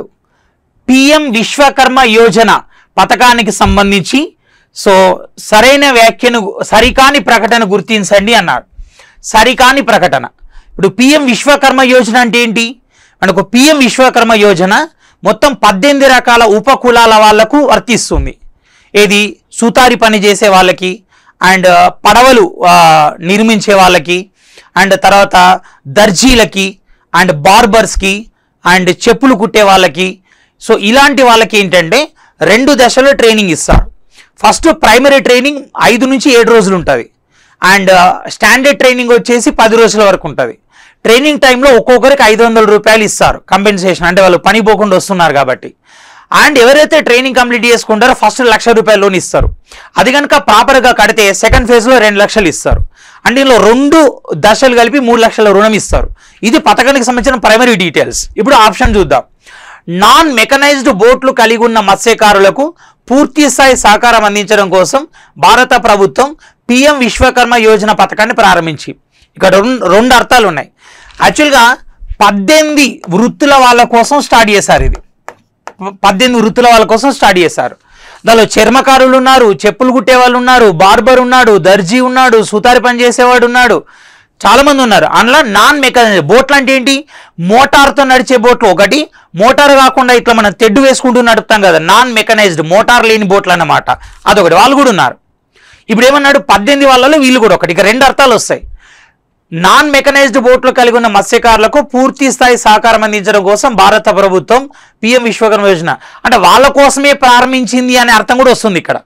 పిఎం విశ్వకర్మ యోజన పథకానికి సంబంధించి సో సరైన వ్యాఖ్యను, సరికాని ప్రకటన గుర్తించండి అన్నాడు. సరికాని ప్రకటన. ఇప్పుడు పిఎం విశ్వకర్మ యోజన అంటే ఏంటి, మనకు పిఎం విశ్వకర్మ యోజన మొత్తం పద్దెనిమిది రకాల ఉపకులాల వాళ్లకు వర్తిస్తుంది. ఏది, సుతారి పని చేసే వాళ్ళకి, అండ్ పడవలు నిర్మించే వాళ్ళకి, అండ్ తర్వాత దర్జీలకి, అండ్ బార్బర్స్కి, అండ్ చెప్పులు కుట్టే వాళ్ళకి. సో ఇలాంటి వాళ్ళకి ఏంటంటే రెండు దశలో ట్రైనింగ్ ఇస్తారు. ఫస్ట్ ప్రైమరీ ట్రైనింగ్ ఐదు నుంచి ఏడు రోజులు ఉంటుంది. అండ్ స్టాండర్డ్ ట్రైనింగ్ వచ్చేసి పది రోజుల వరకు ఉంటుంది. ట్రైనింగ్ టైంలో ఒక్కొక్కరికి ఐదు వందల రూపాయలు ఇస్తారు కంపెన్సేషన్, అంటే వాళ్ళు పని పోకుండా వస్తున్నారు కాబట్టి. అండ్ ఎవరైతే ట్రైనింగ్ కంప్లీట్ చేసుకుంటారో ఫస్ట్ లక్ష రూపాయలు లోన్ ఇస్తారు. అది కనుక ప్రాపర్గా కడితే సెకండ్ ఫేజ్లో రెండు లక్షలు ఇస్తారు. అంటే ఇందులో రెండు దశలు కలిపి మూడు లక్షల రుణం ఇస్తారు. ఇది పథకానికి సంబంధించిన ప్రైమరీ డీటెయిల్స్. ఇప్పుడు ఆప్షన్ చూద్దాం. నాన్ మెకనైజ్డ్ బోట్లు కలిగి ఉన్న మత్స్యకారులకు పూర్తి స్థాయి సహకారం అందించడం కోసం భారత ప్రభుత్వం పిఎం విశ్వకర్మ యోజన పథకాన్ని ప్రారంభించి, ఇక్కడ రెండు అర్థాలు ఉన్నాయి. యాక్చువల్గా పద్దెనిమిది వృత్తుల వాళ్ళ కోసం స్టార్ట్ చేశారు. ఇది పద్దెనిమిది వృత్తుల వాళ్ళ కోసం స్టార్ట్ చేశారు. దానిలో చర్మకారులు ఉన్నారు, చెప్పులు కుట్టే వాళ్ళు ఉన్నారు, బార్బర్ ఉన్నాడు, దర్జీ ఉన్నాడు, సుతారి పని చేసేవాడు ఉన్నాడు, చాలా మంది ఉన్నారు. అందులో నాన్ మెకానిక్ బోట్లు అంటే ఏంటి, మోటార్తో నడిచే బోట్లు ఒకటి, మోటార్ కాకుండా ఇట్లా మనం తెడ్డు వేసుకుంటూ నడుపుతాం కదా, నాన్ మెకనైజ్డ్ మోటార్ లేని బోట్లు అన్నమాట, అదొకటి, వాళ్ళు కూడా ఉన్నారు. ఇప్పుడు ఏమన్నాడు, పద్దెనిమిది వాళ్ళలో వీళ్ళు కూడా ఒకటి. ఇక రెండు అర్థాలు వస్తాయి. నాన్ మెకనైజ్డ్ బోట్లు కలిగి ఉన్న మత్స్యకారులకు పూర్తి స్థాయి సహకారం అందించడం కోసం భారత ప్రభుత్వం పిఎం విశ్వకర్మ యోజన అంటే వాళ్ళ కోసమే ప్రారంభించింది అనే అర్థం కూడా వస్తుంది ఇక్కడ.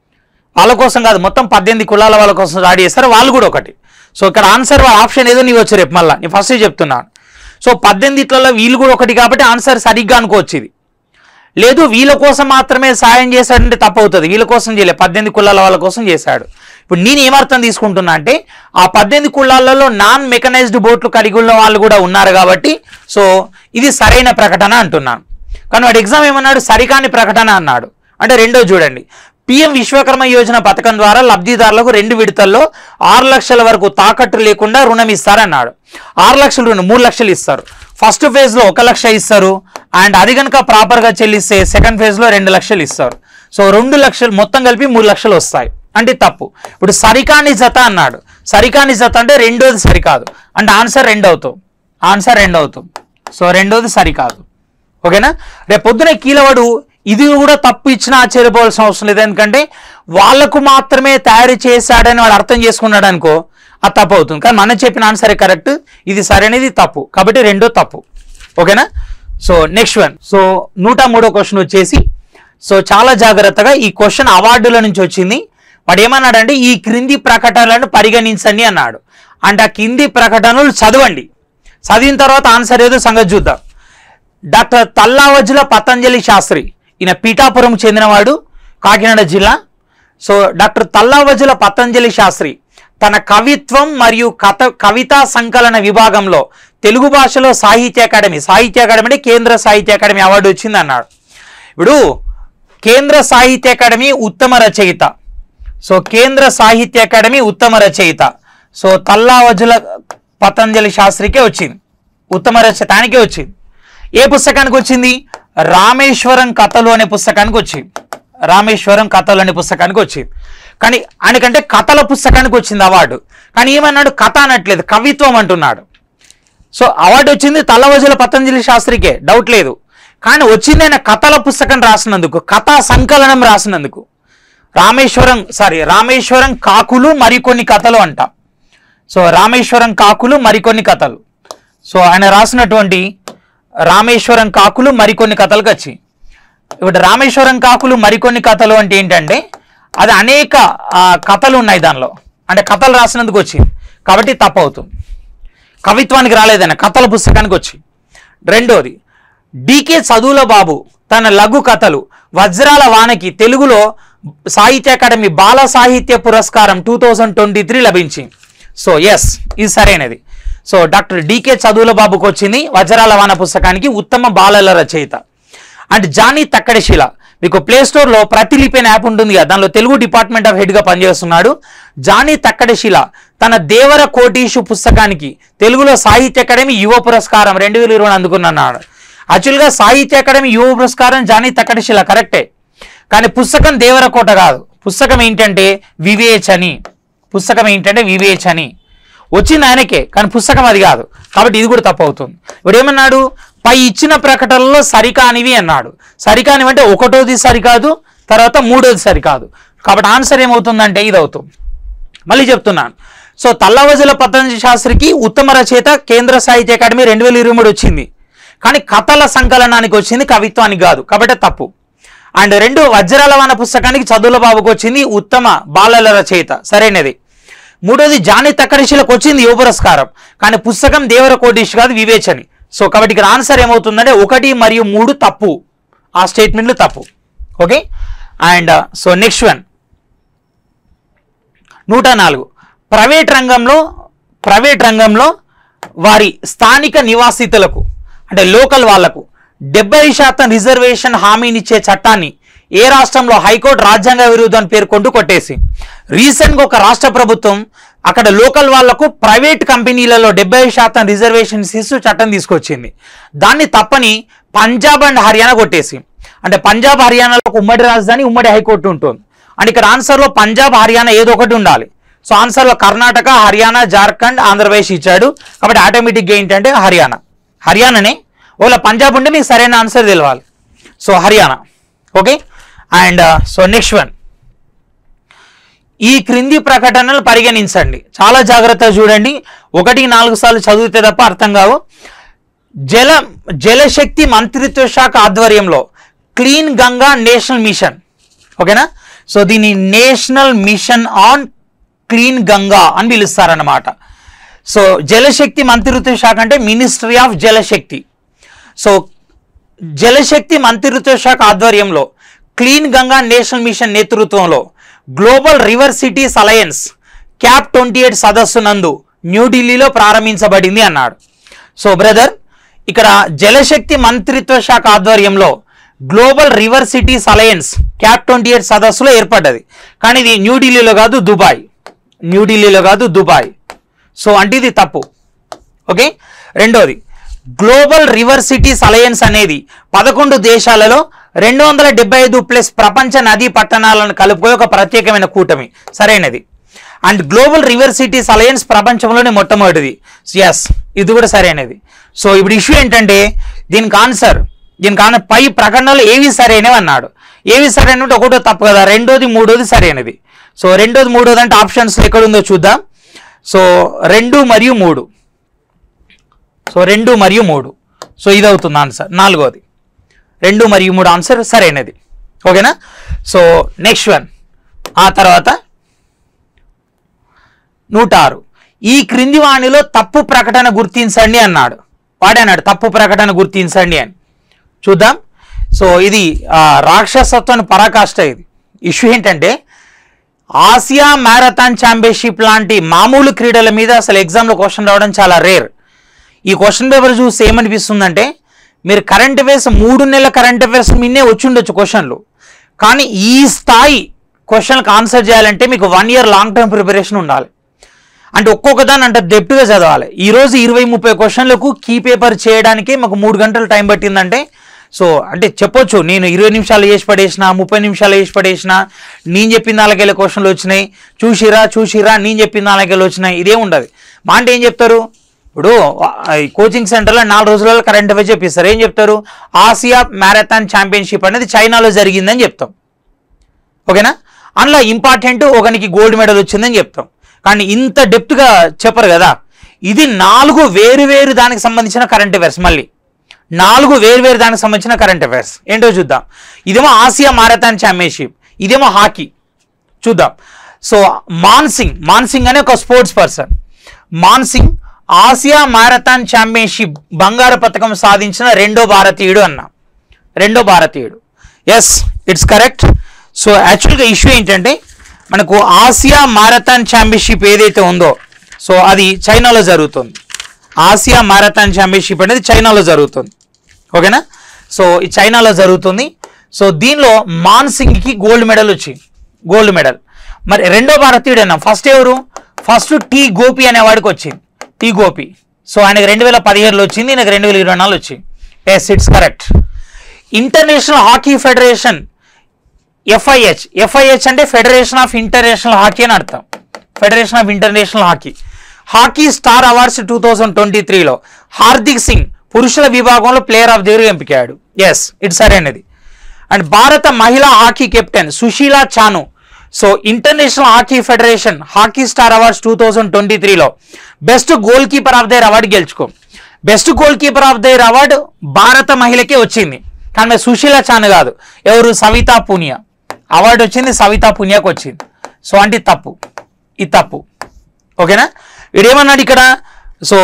వాళ్ళ కోసం కాదు, మొత్తం పద్దెనిమిది కులాల వాళ్ళ కోసం స్టార్ట్ చేస్తారు, వాళ్ళు కూడా ఒకటి. సో ఇక్కడ ఆన్సర్ ఆప్షన్ ఏదో నీవు వచ్చి రేపు మళ్ళీ నేను ఫస్ట్ చెప్తున్నాను. సో పద్దెనిమిదిట్లలో వీళ్ళు కూడా ఒకటి కాబట్టి ఆన్సర్ సరిగ్గా అనుకోవచ్చు. ఇది లేదు వీళ్ళ కోసం మాత్రమే సాయం చేశాడంటే తప్పు అవుతుంది. వీళ్ళ కోసం చేయలేదు, పద్దెనిమిది కులాల వాళ్ళ కోసం చేశాడు. ఇప్పుడు నేను ఏమర్థం తీసుకుంటున్నా అంటే ఆ పద్దెనిమిది కులాలలో నాన్ మెకనైజ్డ్ బోట్లు కలిగి ఉన్న వాళ్ళు కూడా ఉన్నారు కాబట్టి సో ఇది సరైన ప్రకటన అంటున్నాను. కానీ వాడు ఎగ్జామ్ ఏమన్నాడు, సరికాని ప్రకటన అన్నాడు. అంటే రెండో చూడండి, పిఎం విశ్వకర్మ యోజన పథకం ద్వారా లబ్ధిదారులకు రెండు విడతల్లో ఆరు లక్షల వరకు తాకట్టు లేకుండా రుణం ఇస్తారన్నాడు. ఆరు లక్షలు రుణం మూడు లక్షలు ఇస్తారు. ఫస్ట్ ఫేజ్లో ఒక లక్ష ఇస్తారు అండ్ అది కనుక ప్రాపర్గా చెల్లిస్తే సెకండ్ ఫేజ్లో రెండు లక్షలు ఇస్తారు. సో రెండు లక్షలు మొత్తం కలిపి మూడు లక్షలు వస్తాయి అంటే తప్పు. ఇప్పుడు సరికాని జత అన్నాడు, సరికాని జత అంటే రెండోది సరికాదు అంటే ఆన్సర్ రెండు అవుతాం, ఆన్సర్ రెండు అవుతాం. సో రెండోది సరికాదు. ఓకేనా, రేపు పొద్దున కీలవాడు ఇది కూడా తప్పు ఇచ్చినా ఆశ్చర్యపోవాల్సిన అవసరం లేదు. ఎందుకంటే వాళ్ళకు మాత్రమే తయారు చేశాడని వాడు అర్థం చేసుకున్నాడు అనుకో అది తప్పు అవుతుంది. కానీ మనం చెప్పిన ఆన్సరే కరెక్ట్, ఇది సరైనది తప్పు కాబట్టి రెండో తప్పు. ఓకేనా, సో నెక్స్ట్ వన్. సో నూట మూడో క్వశ్చన్ వచ్చేసి సో చాలా జాగ్రత్తగా ఈ క్వశ్చన్ అవార్డుల నుంచి వచ్చింది. వాడు ఏమన్నాడంటే ఈ క్రింది ప్రకటనలను పరిగణించండి అన్నాడు. అంటే ఆ కింది ప్రకటనలు చదవండి, చదివిన తర్వాత ఆన్సర్ ఏదో సంగతి చూద్దాం. డాక్టర్ తల్లావజ్జుల పతంజలి శాస్త్రి, ఈయన పీఠాపురం చెందినవాడు, కాకినాడ జిల్లా. సో డాక్టర్ తల్లావజ్జుల పతంజలి శాస్త్రి తన కవిత్వం మరియు కథ కవితా సంకలన విభాగంలో తెలుగు భాషలో సాహిత్య అకాడమీ సాహిత్య అకాడమీ అంటే కేంద్ర సాహిత్య అకాడమీ అవార్డు వచ్చింది అన్నాడు. ఇప్పుడు కేంద్ర సాహిత్య అకాడమీ ఉత్తమ రచయిత, సో కేంద్ర సాహిత్య అకాడమీ ఉత్తమ రచయిత సో తల్లావజ్జుల పతంజలి శాస్త్రికే వచ్చింది, ఉత్తమ రచయిత ఆయనకే వచ్చింది. ఏ పుస్తకానికి వచ్చింది, రామేశ్వరం కథలు అనే పుస్తకానికి వచ్చింది, రామేశ్వరం కథలు అనే పుస్తకానికి వచ్చింది. కానీ ఆయనకంటే కథల పుస్తకానికి వచ్చింది అవార్డు. కానీ ఏమన్నాడు, కథ అనట్లేదు, కవిత్వం అంటున్నాడు. సో అవార్డు వచ్చింది తల్లావజ్జుల పతంజలి శాస్త్రికే, డౌట్ లేదు. కానీ వచ్చింది ఆయన కథల పుస్తకం రాసినందుకు, కథా సంకలనం రాసినందుకు. రామేశ్వరం సారీ రామేశ్వరం కాకులు మరికొన్ని కథలు అంట. సో రామేశ్వరం కాకులు మరికొన్ని కథలు, సో ఆయన రాసినటువంటి రామేశ్వరం కాకులు మరికొన్ని కథలకు వచ్చి. ఇప్పుడు రామేశ్వరం కాకులు మరికొన్ని కథలు అంటే ఏంటంటే అది అనేక కథలు ఉన్నాయి దానిలో, అంటే కథలు రాసినందుకు వచ్చింది కాబట్టి తప్పు అవుతుంది. కవిత్వానికి రాలేదన్న కథల పుస్తకానికి వచ్చి. రెండోది, డికే చదువుల బాబు తన లఘు కథలు వజ్రాల వానకి తెలుగులో సాహిత్య అకాడమీ బాల సాహిత్య పురస్కారం టూ థౌజండ్ ట్వంటీ త్రీ లభించింది. సో ఎస్ ఇది సరైనది. సో డాక్టర్ డికే చదువుల బాబుకు వచ్చింది వజ్రాల వాన పుస్తకానికి ఉత్తమ బాలల రచయిత. అండ్ జానీ తక్కడశిల, మీకు ప్లే స్టోర్లో ప్రతిలిపి అనే యాప్ ఉంటుంది కదా, దానిలో తెలుగు డిపార్ట్మెంట్ ఆఫ్ హెడ్గా పనిచేస్తున్నాడు. జానీ తక్కడశిల తన దేవర కోటీషు పుస్తకానికి తెలుగులో సాహిత్య అకాడమీ యువ పురస్కారం రెండు వేల ఇరవై అందుకున్నాడు. యాక్చువల్గా సాహిత్య అకాడమీ యువ పురస్కారం జానీ తక్కడశిల కరెక్టే, కానీ పుస్తకం దేవరకోట కాదు, పుస్తకం ఏంటంటే వివేచని, పుస్తకం ఏంటంటే వివేచని వచ్చింది ఆయనకే, కానీ పుస్తకం అది కాదు కాబట్టి ఇది కూడా తప్పు అవుతుంది. ఇప్పుడు ఏమన్నాడు, పై ఇచ్చిన ప్రకటనలో సరికానివి అన్నాడు. సరికానివి అంటే ఒకటోది సరికాదు, తర్వాత మూడోది సరికాదు, కాబట్టి ఆన్సర్ ఏమవుతుందంటే ఇది అవుతుంది. మళ్ళీ చెప్తున్నాను. సో తల్లావజ్జుల పతంజలి శాస్త్రికి ఉత్తమ రచయిత కేంద్ర సాహిత్య అకాడమీ రెండు వేల ఇరవై మూడు వచ్చింది, కానీ కథల సంకలనానికి వచ్చింది, కవిత్వానికి కాదు కాబట్టి తప్పు. అండ్ రెండు, వజ్రాల వాన పుస్తకానికి చదువుల బాబుకు వచ్చింది ఉత్తమ బాలల రచయిత, సరైనది. మూడోది, జానీ తక్కడశిలకు వచ్చింది యువ పురస్కారం, కానీ పుస్తకం దేవర కోటీష్ కాదు వివేచని. సో కాబట్టి ఇక్కడ ఆన్సర్ ఏమవుతుందంటే ఒకటి మరియు మూడు తప్పు, ఆ స్టేట్మెంట్లు తప్పు. Okay, and so next one. నూట నాలుగు, ప్రైవేట్ రంగంలో ప్రైవేట్ రంగంలో వారి స్థానిక నివాసితులకు అంటే లోకల్ వాళ్లకు డెబ్బై శాతం రిజర్వేషన్ హామీనిచ్చే చట్టాన్ని ఏ రాష్ట్రంలో హైకోర్టు రాజ్యాంగ విరుద్ధం పేర్కొంటూ కొట్టేసి రీసెంట్గా ఒక రాష్ట్ర ప్రభుత్వం అక్కడ లోకల్ వాళ్లకు ప్రైవేట్ కంపెనీలలో డెబ్బై శాతం రిజర్వేషన్స్ ఇస్తూ చట్టం తీసుకొచ్చింది. దాన్ని తప్పని పంజాబ్ అండ్ హర్యానా కొట్టేసి, అంటే పంజాబ్ హర్యానాలో ఉమ్మడి రాజధాని ఉమ్మడి హైకోర్టు ఉంటుంది, అండ్ ఇక్కడ ఆన్సర్లో పంజాబ్ హర్యానా ఏదో ఒకటి ఉండాలి. సో ఆన్సర్లో కర్ణాటక, హర్యానా, జార్ఖండ్, ఆంధ్రప్రదేశ్ ఇచ్చాడు కాబట్టి ఆటోమేటిక్గా ఏంటంటే హర్యానా హర్యానానే. ఒకవేళ పంజాబ్ ఉంటే మీకు సరైన ఆన్సర్ తెలవాలి. So Haryana. Okay, and so next one. ఈ క్రింది ప్రకటనలు పరిగణించండి. చాలా జాగ్రత్తగా చూడండి, ఒకటి నాలుగు సార్లు చదివితే తప్ప అర్థం కావు. జల జలశక్తి మంత్రిత్వ శాఖ ఆధ్వర్యంలో క్లీన్ గంగా నేషనల్ మిషన్, ఓకేనా. సో దీన్ని national mission on clean Ganga అని పిలుస్తారన్నమాట. సో జలశక్తి మంత్రిత్వ శాఖ అంటే ministry of Jal Shakti. So Jal Shakti మంత్రిత్వ శాఖ ఆధ్వర్యంలో క్లీన్ గంగా నేషనల్ మిషన్ నేతృత్వంలో global river cities alliance COP twenty eight సదస్సు నందు న్యూఢిల్లీలో ప్రారంభించబడింది అన్నాడు. సో బ్రదర్, ఇక్కడ జలశక్తి మంత్రిత్వ శాఖ ఆధ్వర్యంలో global river cities alliance COP twenty eight సదస్సులో ఏర్పడ్డది. కానీ ఇది న్యూఢిల్లీలో కాదు, దుబాయ్. న్యూఢిల్లీలో కాదు, దుబాయ్. సో అంటే ఇది తప్పు. ఓకే. రెండోది, గ్లోబల్ రివర్ సిటీస్ అలయన్స్ అనేది పదకొండు దేశాలలో రెండు వందల డెబ్బై ఐదు ప్లస్ ప్రపంచ నదీ పట్టణాలను కలుపుకొని ఒక ప్రత్యేకమైన కూటమి. సరైనది. And global river cities alliance ప్రపంచంలోనే మొట్టమొదటిది. ఎస్, ఇది కూడా సరైనది. సో ఇప్పుడు ఇష్యూ ఏంటంటే దీనికి ఆన్సర్, దీనికి ఆన్సర్ పై ప్రకటనలు ఏవి సరైనవి అన్నాడు. ఏవి సరైనవి ఒకటో తప్పు కదా, రెండోది మూడోది సరైనది. సో రెండోది మూడోది అంటే ఆప్షన్స్ ఎక్కడ ఉందో చూద్దాం. సో రెండు మరియు మూడు, సో రెండు మరియు మూడు, సో ఇది అవుతుంది ఆన్సర్. నాలుగోది రెండు మరియు మూడు ఆన్సర్ సరైనది. ఓకేనా. So next one. ఆ తర్వాత నూట ఆరు, ఈ క్రింది వాణిలో తప్పు ప్రకటన గుర్తించండి అన్నాడు. వాడన్నాడు తప్పు ప్రకటన గుర్తించండి అని. చూద్దాం. సో ఇది రాక్షసత్వాన్ని పరాకాష్ట. ఇది ఇష్యూ ఏంటంటే ఆసియా మ్యారథాన్ ఛాంపియన్షిప్ లాంటి మామూలు క్రీడల మీద అసలు ఎగ్జామ్లో క్వశ్చన్ రావడం చాలా రేర్. ఈ క్వశ్చన్ పేపర్ చూసి ఏమనిపిస్తుందంటే మీరు కరెంట్ అఫైర్స్ మూడు నెలల కరెంట్ అఫైర్స్ మీదే వచ్చి ఉండొచ్చు క్వశ్చన్లు, కానీ ఈ స్థాయి క్వశ్చన్కి ఆన్సర్ చేయాలంటే మీకు one year long term preparation ఉండాలి. అంటే ఒక్కొక్క దాన్ని అంటే డెప్త్గా చదవాలి. ఈరోజు ఇరవై ముప్పై క్వశ్చన్లకు కీ పేపర్ చేయడానికి మాకు మూడు గంటలు టైం పట్టిందంటే సో అంటే చెప్పొచ్చు నేను ఇరవై నిమిషాలు చేసి పడేసిన, ముప్పై నిమిషాలు చేసి పడేసిన, నేను చెప్పిన దానికెళ్ళే క్వశ్చన్లు వచ్చినాయి, చూసిరా చూసిరా నేను చెప్పిన దానికెళ్ళి వచ్చినాయి, ఇదే ఉండదు. మా అంటే ఏం చెప్తారు, ఇప్పుడు కోచింగ్ సెంటర్లో నాలుగు రోజులలో కరెంట్ అఫైర్స్ చెప్పిస్తారు. ఏం చెప్తారు, ఆసియా మ్యారథాన్ ఛాంపియన్షిప్ అనేది చైనాలో జరిగిందని చెప్తాం. ఓకేనా. అందులో ఇంపార్టెంట్ ఒకనికి గోల్డ్ మెడల్ వచ్చిందని చెప్తాం. కానీ ఇంత డెప్త్గా చెప్పరు కదా. ఇది నాలుగు వేరు వేరు దానికి సంబంధించిన కరెంట్ అఫైర్స్. మళ్ళీ నాలుగు వేరు వేరు దానికి సంబంధించిన కరెంట్ అఫైర్స్ ఏంటో చూద్దాం. ఇదేమో ఆసియా మారథాన్ ఛాంపియన్షిప్, ఇదేమో హాకీ. చూద్దాం. సో మాన్సింగ్, మాన్సింగ్ అనే ఒక sports person. Man Singh Asia marathon championship బంగారు పథకం సాధించిన రెండో భారతీయుడు అన్న. రెండో భారతీయుడు. Yes, it's correct. సో యాక్చువల్గా ఇష్యూ ఏంటంటే మనకు ఆసియా మారథాన్ ఛాంపియన్షిప్ ఏదైతే ఉందో సో అది చైనాలో జరుగుతుంది. ఆసియా మారథాన్ ఛాంపియన్షిప్ అనేది చైనాలో జరుగుతుంది. ఓకేనా. సో ఈ చైనాలో జరుగుతుంది. సో దీనిలో మాన్సింగ్కి గోల్డ్ మెడల్ వచ్చింది, గోల్డ్ మెడల్. మరి రెండో భారతీయుడు అన్న. ఫస్ట్ ఎవరు, ఫస్ట్ టీ గోపి అనేవాడికి వచ్చింది, టీ గోపి. సో ఆయనకు రెండు వేల పదిహేడులో వచ్చింది, ఈయనకు రెండు వేల ఇరవై నాలుగు వచ్చింది. Yes, it's correct. International hockey federation FIH, FIH అంటే ఫెడరేషన్ ఆఫ్ ఇంటర్నేషనల్ హాకీ అని అర్థం. Federation of international hockey hockey star awards two thousand twenty త్రీలో హార్దిక్ సింగ్ పురుషుల విభాగంలో ప్లేయర్ ఆఫ్ ది ఇయర్ ఎంపికాడు. ఎస్, ఇట్స్ సరైనది. అండ్ భారత మహిళా hockey captain Sushila Chanu so international hockey federation hockey star awards two thousand twenty త్రీలో best goalkeeper of the year award గెలుచుకో. Best goalkeeper of the year award భారత మహిళకే వచ్చింది, కానీ సుశీలా చాను కాదు. ఎవరు, సవితా పూనియా. అవార్డు వచ్చింది సవితా పూనియాకి వచ్చింది. సో అంటే తప్పు, ఇది తప్పు. ఓకేనా. వీడేమన్నాడు ఇక్కడ, సో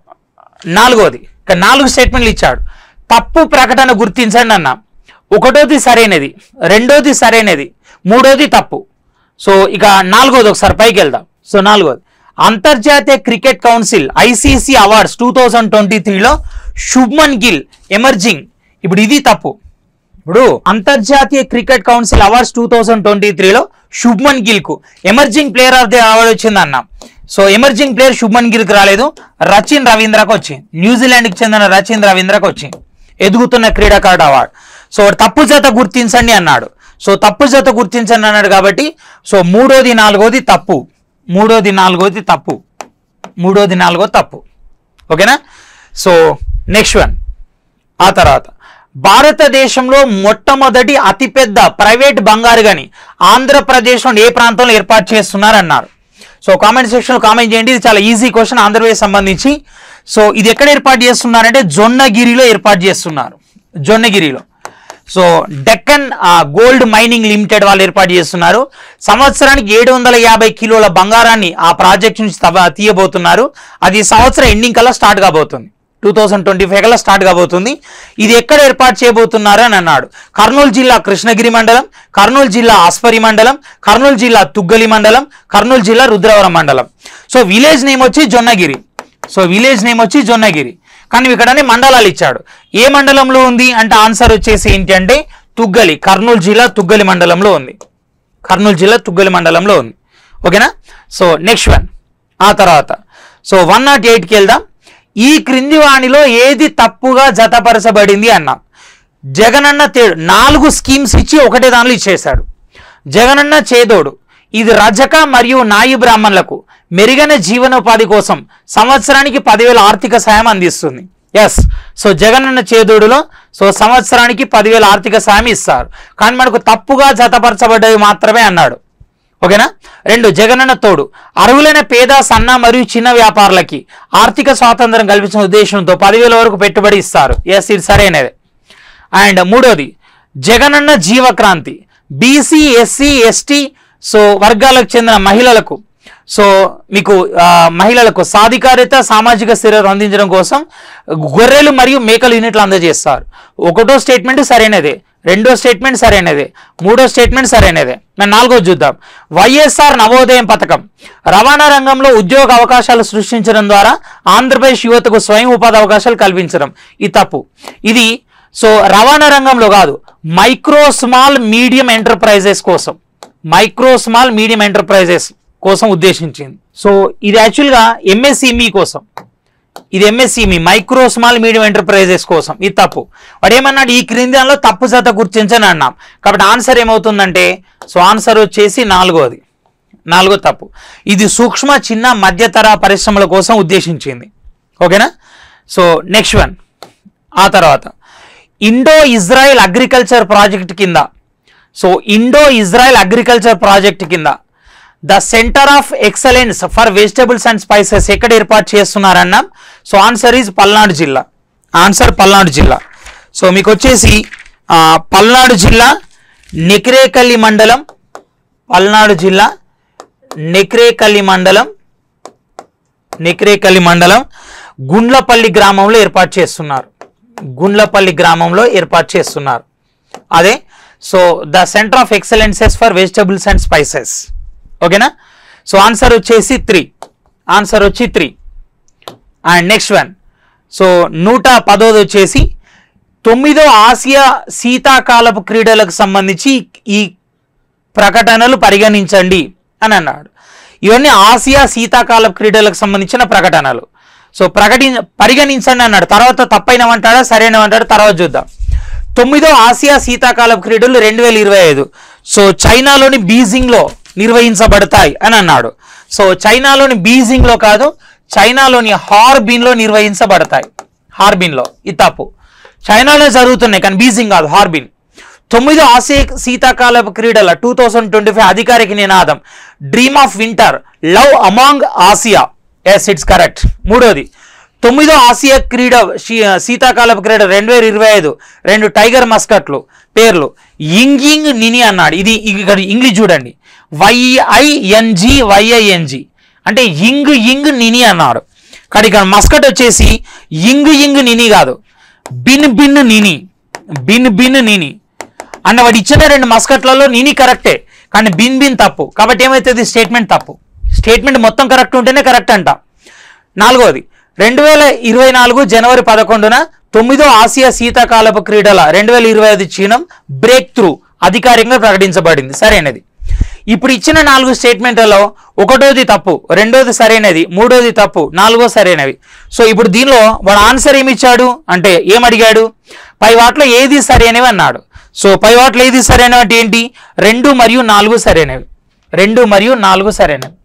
నాలుగోది, ఇక్కడ నాలుగు స్టేట్మెంట్లు ఇచ్చాడు. తప్పు ప్రకటన గుర్తించండి అన్న. ఒకటోది సరైనది, రెండోది సరైనది, మూడోది తప్పు. సో ఇక నాలుగోది ఒకసారి పైకి వెళ్దాం. సో నాలుగోది, అంతర్జాతీయ cricket council ICC awards two thousand twenty త్రీలో శుభ్మన్ గిల్ ఎమర్జింగ్. ఇప్పుడు ఇది తప్పు. ఇప్పుడు అంతర్జాతీయ cricket council awards two thousand twenty త్రీలో శుభ్మన్ గిల్ కు emerging player of the award వచ్చింది అన్న. సో ఎమర్జింగ్ ప్లేయర్ శుభ్మన్ గిల్కి రాలేదు, రచిన్ రవీంద్రకు వచ్చింది. న్యూజిలాండ్కి చెందిన రచిన్ రవీంద్రకు వచ్చింది ఎదుగుతున్న క్రీడాకారుడు అవార్డు. సో తప్పు జత గుర్తించండి అన్నాడు. సో తప్పు జత గుర్తించండి అన్నాడు కాబట్టి సో మూడోది నాలుగోది తప్పు, మూడోది నాలుగోది తప్పు, మూడోది నాలుగోది తప్పు. ఓకేనా. So next one. ఆ తర్వాత భారతదేశంలో మొట్టమొదటి అతిపెద్ద ప్రైవేట్ బంగారు గని ఆంధ్రప్రదేశ్లో ఏ ప్రాంతంలో ఏర్పాటు చేస్తున్నారు అన్నారు. సో కామెంట్ సెక్షన్లో కామెంట్ చేయండి. ఇది చాలా ఈజీ క్వశ్చన్ ఆంధ్రప్రదేశ్ సంబంధించి. సో ఇది ఎక్కడ ఏర్పాటు చేస్తున్నారంటే జొన్నగిరిలో ఏర్పాటు చేస్తున్నారు. జొన్నగిరిలో. So Deccan gold mining limited వాళ్ళు ఏర్పాటు చేస్తున్నారు. సంవత్సరానికి ఏడు వందల యాభై కిలోల బంగారాన్ని ఆ ప్రాజెక్ట్ నుంచి తీయబోతున్నారు. అది సంవత్సరం ఎండింగ్ కల్లా స్టార్ట్ కాబోతుంది. టూ థౌజండ్ ట్వంటీ ఫైవ్ కల్లా స్టార్ట్ కాబోతుంది. ఇది ఎక్కడ ఏర్పాటు చేయబోతున్నారు అని అన్నాడు. కర్నూలు జిల్లా కృష్ణగిరి మండలం, కర్నూలు జిల్లా ఆస్పరి మండలం, కర్నూలు జిల్లా తుగ్గలి మండలం, కర్నూలు జిల్లా రుద్రవరం మండలం. సో విలేజ్ నేమ్ వచ్చి జొన్నగిరి. సో విలేజ్ నేమ్ వచ్చి జొన్నగిరి. కానీ ఇక్కడనే మండలాలు ఇచ్చాడు. ఏ మండలంలో ఉంది అంటే ఆన్సర్ వచ్చేసి ఏంటి అంటే తుగ్గలి. కర్నూలు జిల్లా తుగ్గలి మండలంలో ఉంది. కర్నూలు జిల్లా తుగ్గలి మండలంలో ఉంది. ఓకేనా. So next one. ఆ తర్వాత సో వన్ నాట్ ఎయిట్కి వెళ్దాం. ఈ క్రింది వాణిలో ఏది తప్పుగా జతపరచబడింది అన్నాం. జగనన్న తేడు నాలుగు స్కీమ్స్ ఇచ్చి ఒకటే దానిలో ఇచ్చేశాడు. జగనన్న చేదోడు ఇది రజక మరియు నాయి బ్రాహ్మణులకు మెరుగైన జీవనోపాధి కోసం సంవత్సరానికి పదివేల ఆర్థిక సాయం అందిస్తుంది. ఎస్. సో జగనన్న చేదోడులో సో సంవత్సరానికి పదివేల ఆర్థిక సాయం ఇస్తారు. కానీ మనకు తప్పుగా జతపరచబడ్డవి మాత్రమే అన్నాడు. ఓకేనా. రెండు జగనన్న తోడు అర్హులైన పేద సన్న మరియు చిన్న వ్యాపారులకి ఆర్థిక స్వాతంత్రం కల్పించిన ఉద్దేశంతో పదివేల వరకు పెట్టుబడి ఇస్తారు. ఎస్, ఇది సరైనదే. అండ్ మూడోది Jagananna Jeevakranti BC SC ST so వర్గాలకు చెందిన మహిళలకు సో మీకు మహిళలకు సాధికారిత సామాజిక స్థిరత అందించడం కోసం గొర్రెలు మరియు మేకల యూనిట్లు అందజేస్తారు. ఒకటో స్టేట్మెంట్ సరైనదే, రెండో స్టేట్మెంట్ సరైనదే, మూడో స్టేట్మెంట్ సరైనదే. మేము నాలుగో చూద్దాం. వైఎస్ఆర్ నవోదయం పథకం రవాణా రంగంలో ఉద్యోగ అవకాశాలు సృష్టించడం ద్వారా ఆంధ్రప్రదేశ్ యువతకు స్వయం ఉపాధి అవకాశాలు కల్పించడం. ఇది తప్పు. ఇది సో రవాణా రంగంలో కాదు, మైక్రో స్మాల్ మీడియం ఎంటర్ప్రైజెస్ కోసం మైక్రో స్మాల్ మీడియం ఎంటర్ప్రైజెస్ కోసం ఉద్దేశించింది. సో ఇది యాక్చువల్గా ఎంఎస్ఈఎంఈ కోసం. ఇది MSME micro small medium enterprises కోసం. ఇది తప్పు. వాడు ఏమన్నాడు ఈ క్రింది దానిలో తప్పు జత గుర్తించని అన్నాం. కాబట్టి ఆన్సర్ ఏమవుతుందంటే సో ఆన్సర్ వచ్చేసి నాలుగోది. నాలుగో తప్పు. ఇది సూక్ష్మ చిన్న మధ్యతర పరిశ్రమల కోసం ఉద్దేశించింది. ఓకేనా. So next one. ఆ తర్వాత ఇండో ఇజ్రాయెల్ అగ్రికల్చర్ ప్రాజెక్ట్ కింద so Indo Israel agriculture project కింద the centre of excellence for vegetables and spices ఎక్కడ ఏర్పాటు చేస్తున్నారన్నాం. సో ఆన్సర్ ఈజ్ పల్నాడు జిల్లా. ఆన్సర్ పల్నాడు జిల్లా. సో మీకు వచ్చేసి పల్నాడు జిల్లా నెక్రేకల్లి మండలం పల్నాడు జిల్లా నెక్రేకల్లి మండలం నెక్రేకల్లి మండలం గుండ్లపల్లి గ్రామంలో ఏర్పాటు చేస్తున్నారు. గుండ్లపల్లి గ్రామంలో ఏర్పాటు చేస్తున్నారు. అదే so the centre of excellences for vegetables and spices. ఓకేనా. సో ఆన్సర్ వచ్చేసి త్రీ. ఆన్సర్ వచ్చి three. And next one. So నూట పదోది వచ్చేసి తొమ్మిదో ఆసియా శీతాకాలపు క్రీడలకు సంబంధించి ఈ ప్రకటనలు పరిగణించండి అని అన్నాడు. ఇవన్నీ ఆసియా శీతాకాలపు క్రీడలకు సంబంధించిన ప్రకటనలు. సో ప్రకటి పరిగణించండి అన్నాడు. తర్వాత తప్పైనమంటాడా సరైనమంటాడు తర్వాత చూద్దాం. తొమ్మిదో ఆసియా శీతాకాలపు క్రీడలు రెండు వేల ఇరవై ఐదు సో చైనాలోని బీజింగ్లో నిర్వహించబడతాయి అని అన్నాడు. సో చైనాలోని బీజింగ్లో కాదు, చైనాలోని హార్బిన్లో నిర్వహించబడతాయి. హార్బిన్లో. ఇది తప్పు. చైనాలో జరుగుతున్నాయి కానీ బీజింగ్ కాదు, హార్బిన్. తొమ్మిదో ఆసియా శీతాకాలపు క్రీడల టూ థౌజండ్ ట్వంటీ ఫైవ్ అధికారిక నినాదం dream of winter love among Asia. Yes, it's correct. మూడోది తొమ్మిదో ఆసియా క్రీడ శీతాకాలపు క్రీడ రెండు వేల ఇరవై ఐదు రెండు టైగర్ మస్కట్లు పేర్లు యింగింగ్ నిని అన్నాడు. ఇది ఇక్కడ ఇంగ్లీష్ చూడండి. వైఐఎన్జి వైఐఎన్జి అంటే యింగ్ యింగ్ నిని అన్నాడు. కానీ ఇక్కడ మస్కట్ వచ్చేసి యింగ్ యింగ్ నిని కాదు, Bin Bin Nini Bin Bin Nini అన్న వాడు ఇచ్చిన రెండు మస్కట్లలో నిని కరెక్టే కానీ బిన్ బిన్ తప్పు. కాబట్టి ఏమవుతుంది స్టేట్మెంట్ తప్పు. స్టేట్మెంట్ మొత్తం కరెక్ట్ ఉంటేనే కరెక్ట్ అంట. నాలుగోది రెండు వేల ఇరవై నాలుగు జనవరి పదకొండున తొమ్మిదో ఆసియా శీతాకాలపు క్రీడల రెండు వేల ఇరవై ఐదు చిహ్నం బ్రేక్ త్రూ అధికారికంగా ప్రకటించబడింది. సరైనది. ఇప్పుడు ఇచ్చిన నాలుగు స్టేట్మెంట్లలో ఒకటోది తప్పు, రెండోది సరైనది, మూడోది తప్పు, నాలుగో సరైనవి. సో ఇప్పుడు దీనిలో వాడు ఆన్సర్ ఏమి ఇచ్చాడు అంటే ఏమడిగాడు, పై వాటిలో ఏది సరైనవి అన్నాడు. సో పై వాటిలో ఏది సరైనవి అంటే ఏంటి, రెండు మరియు నాలుగు సరైనవి. రెండు మరియు నాలుగు సరైనవి.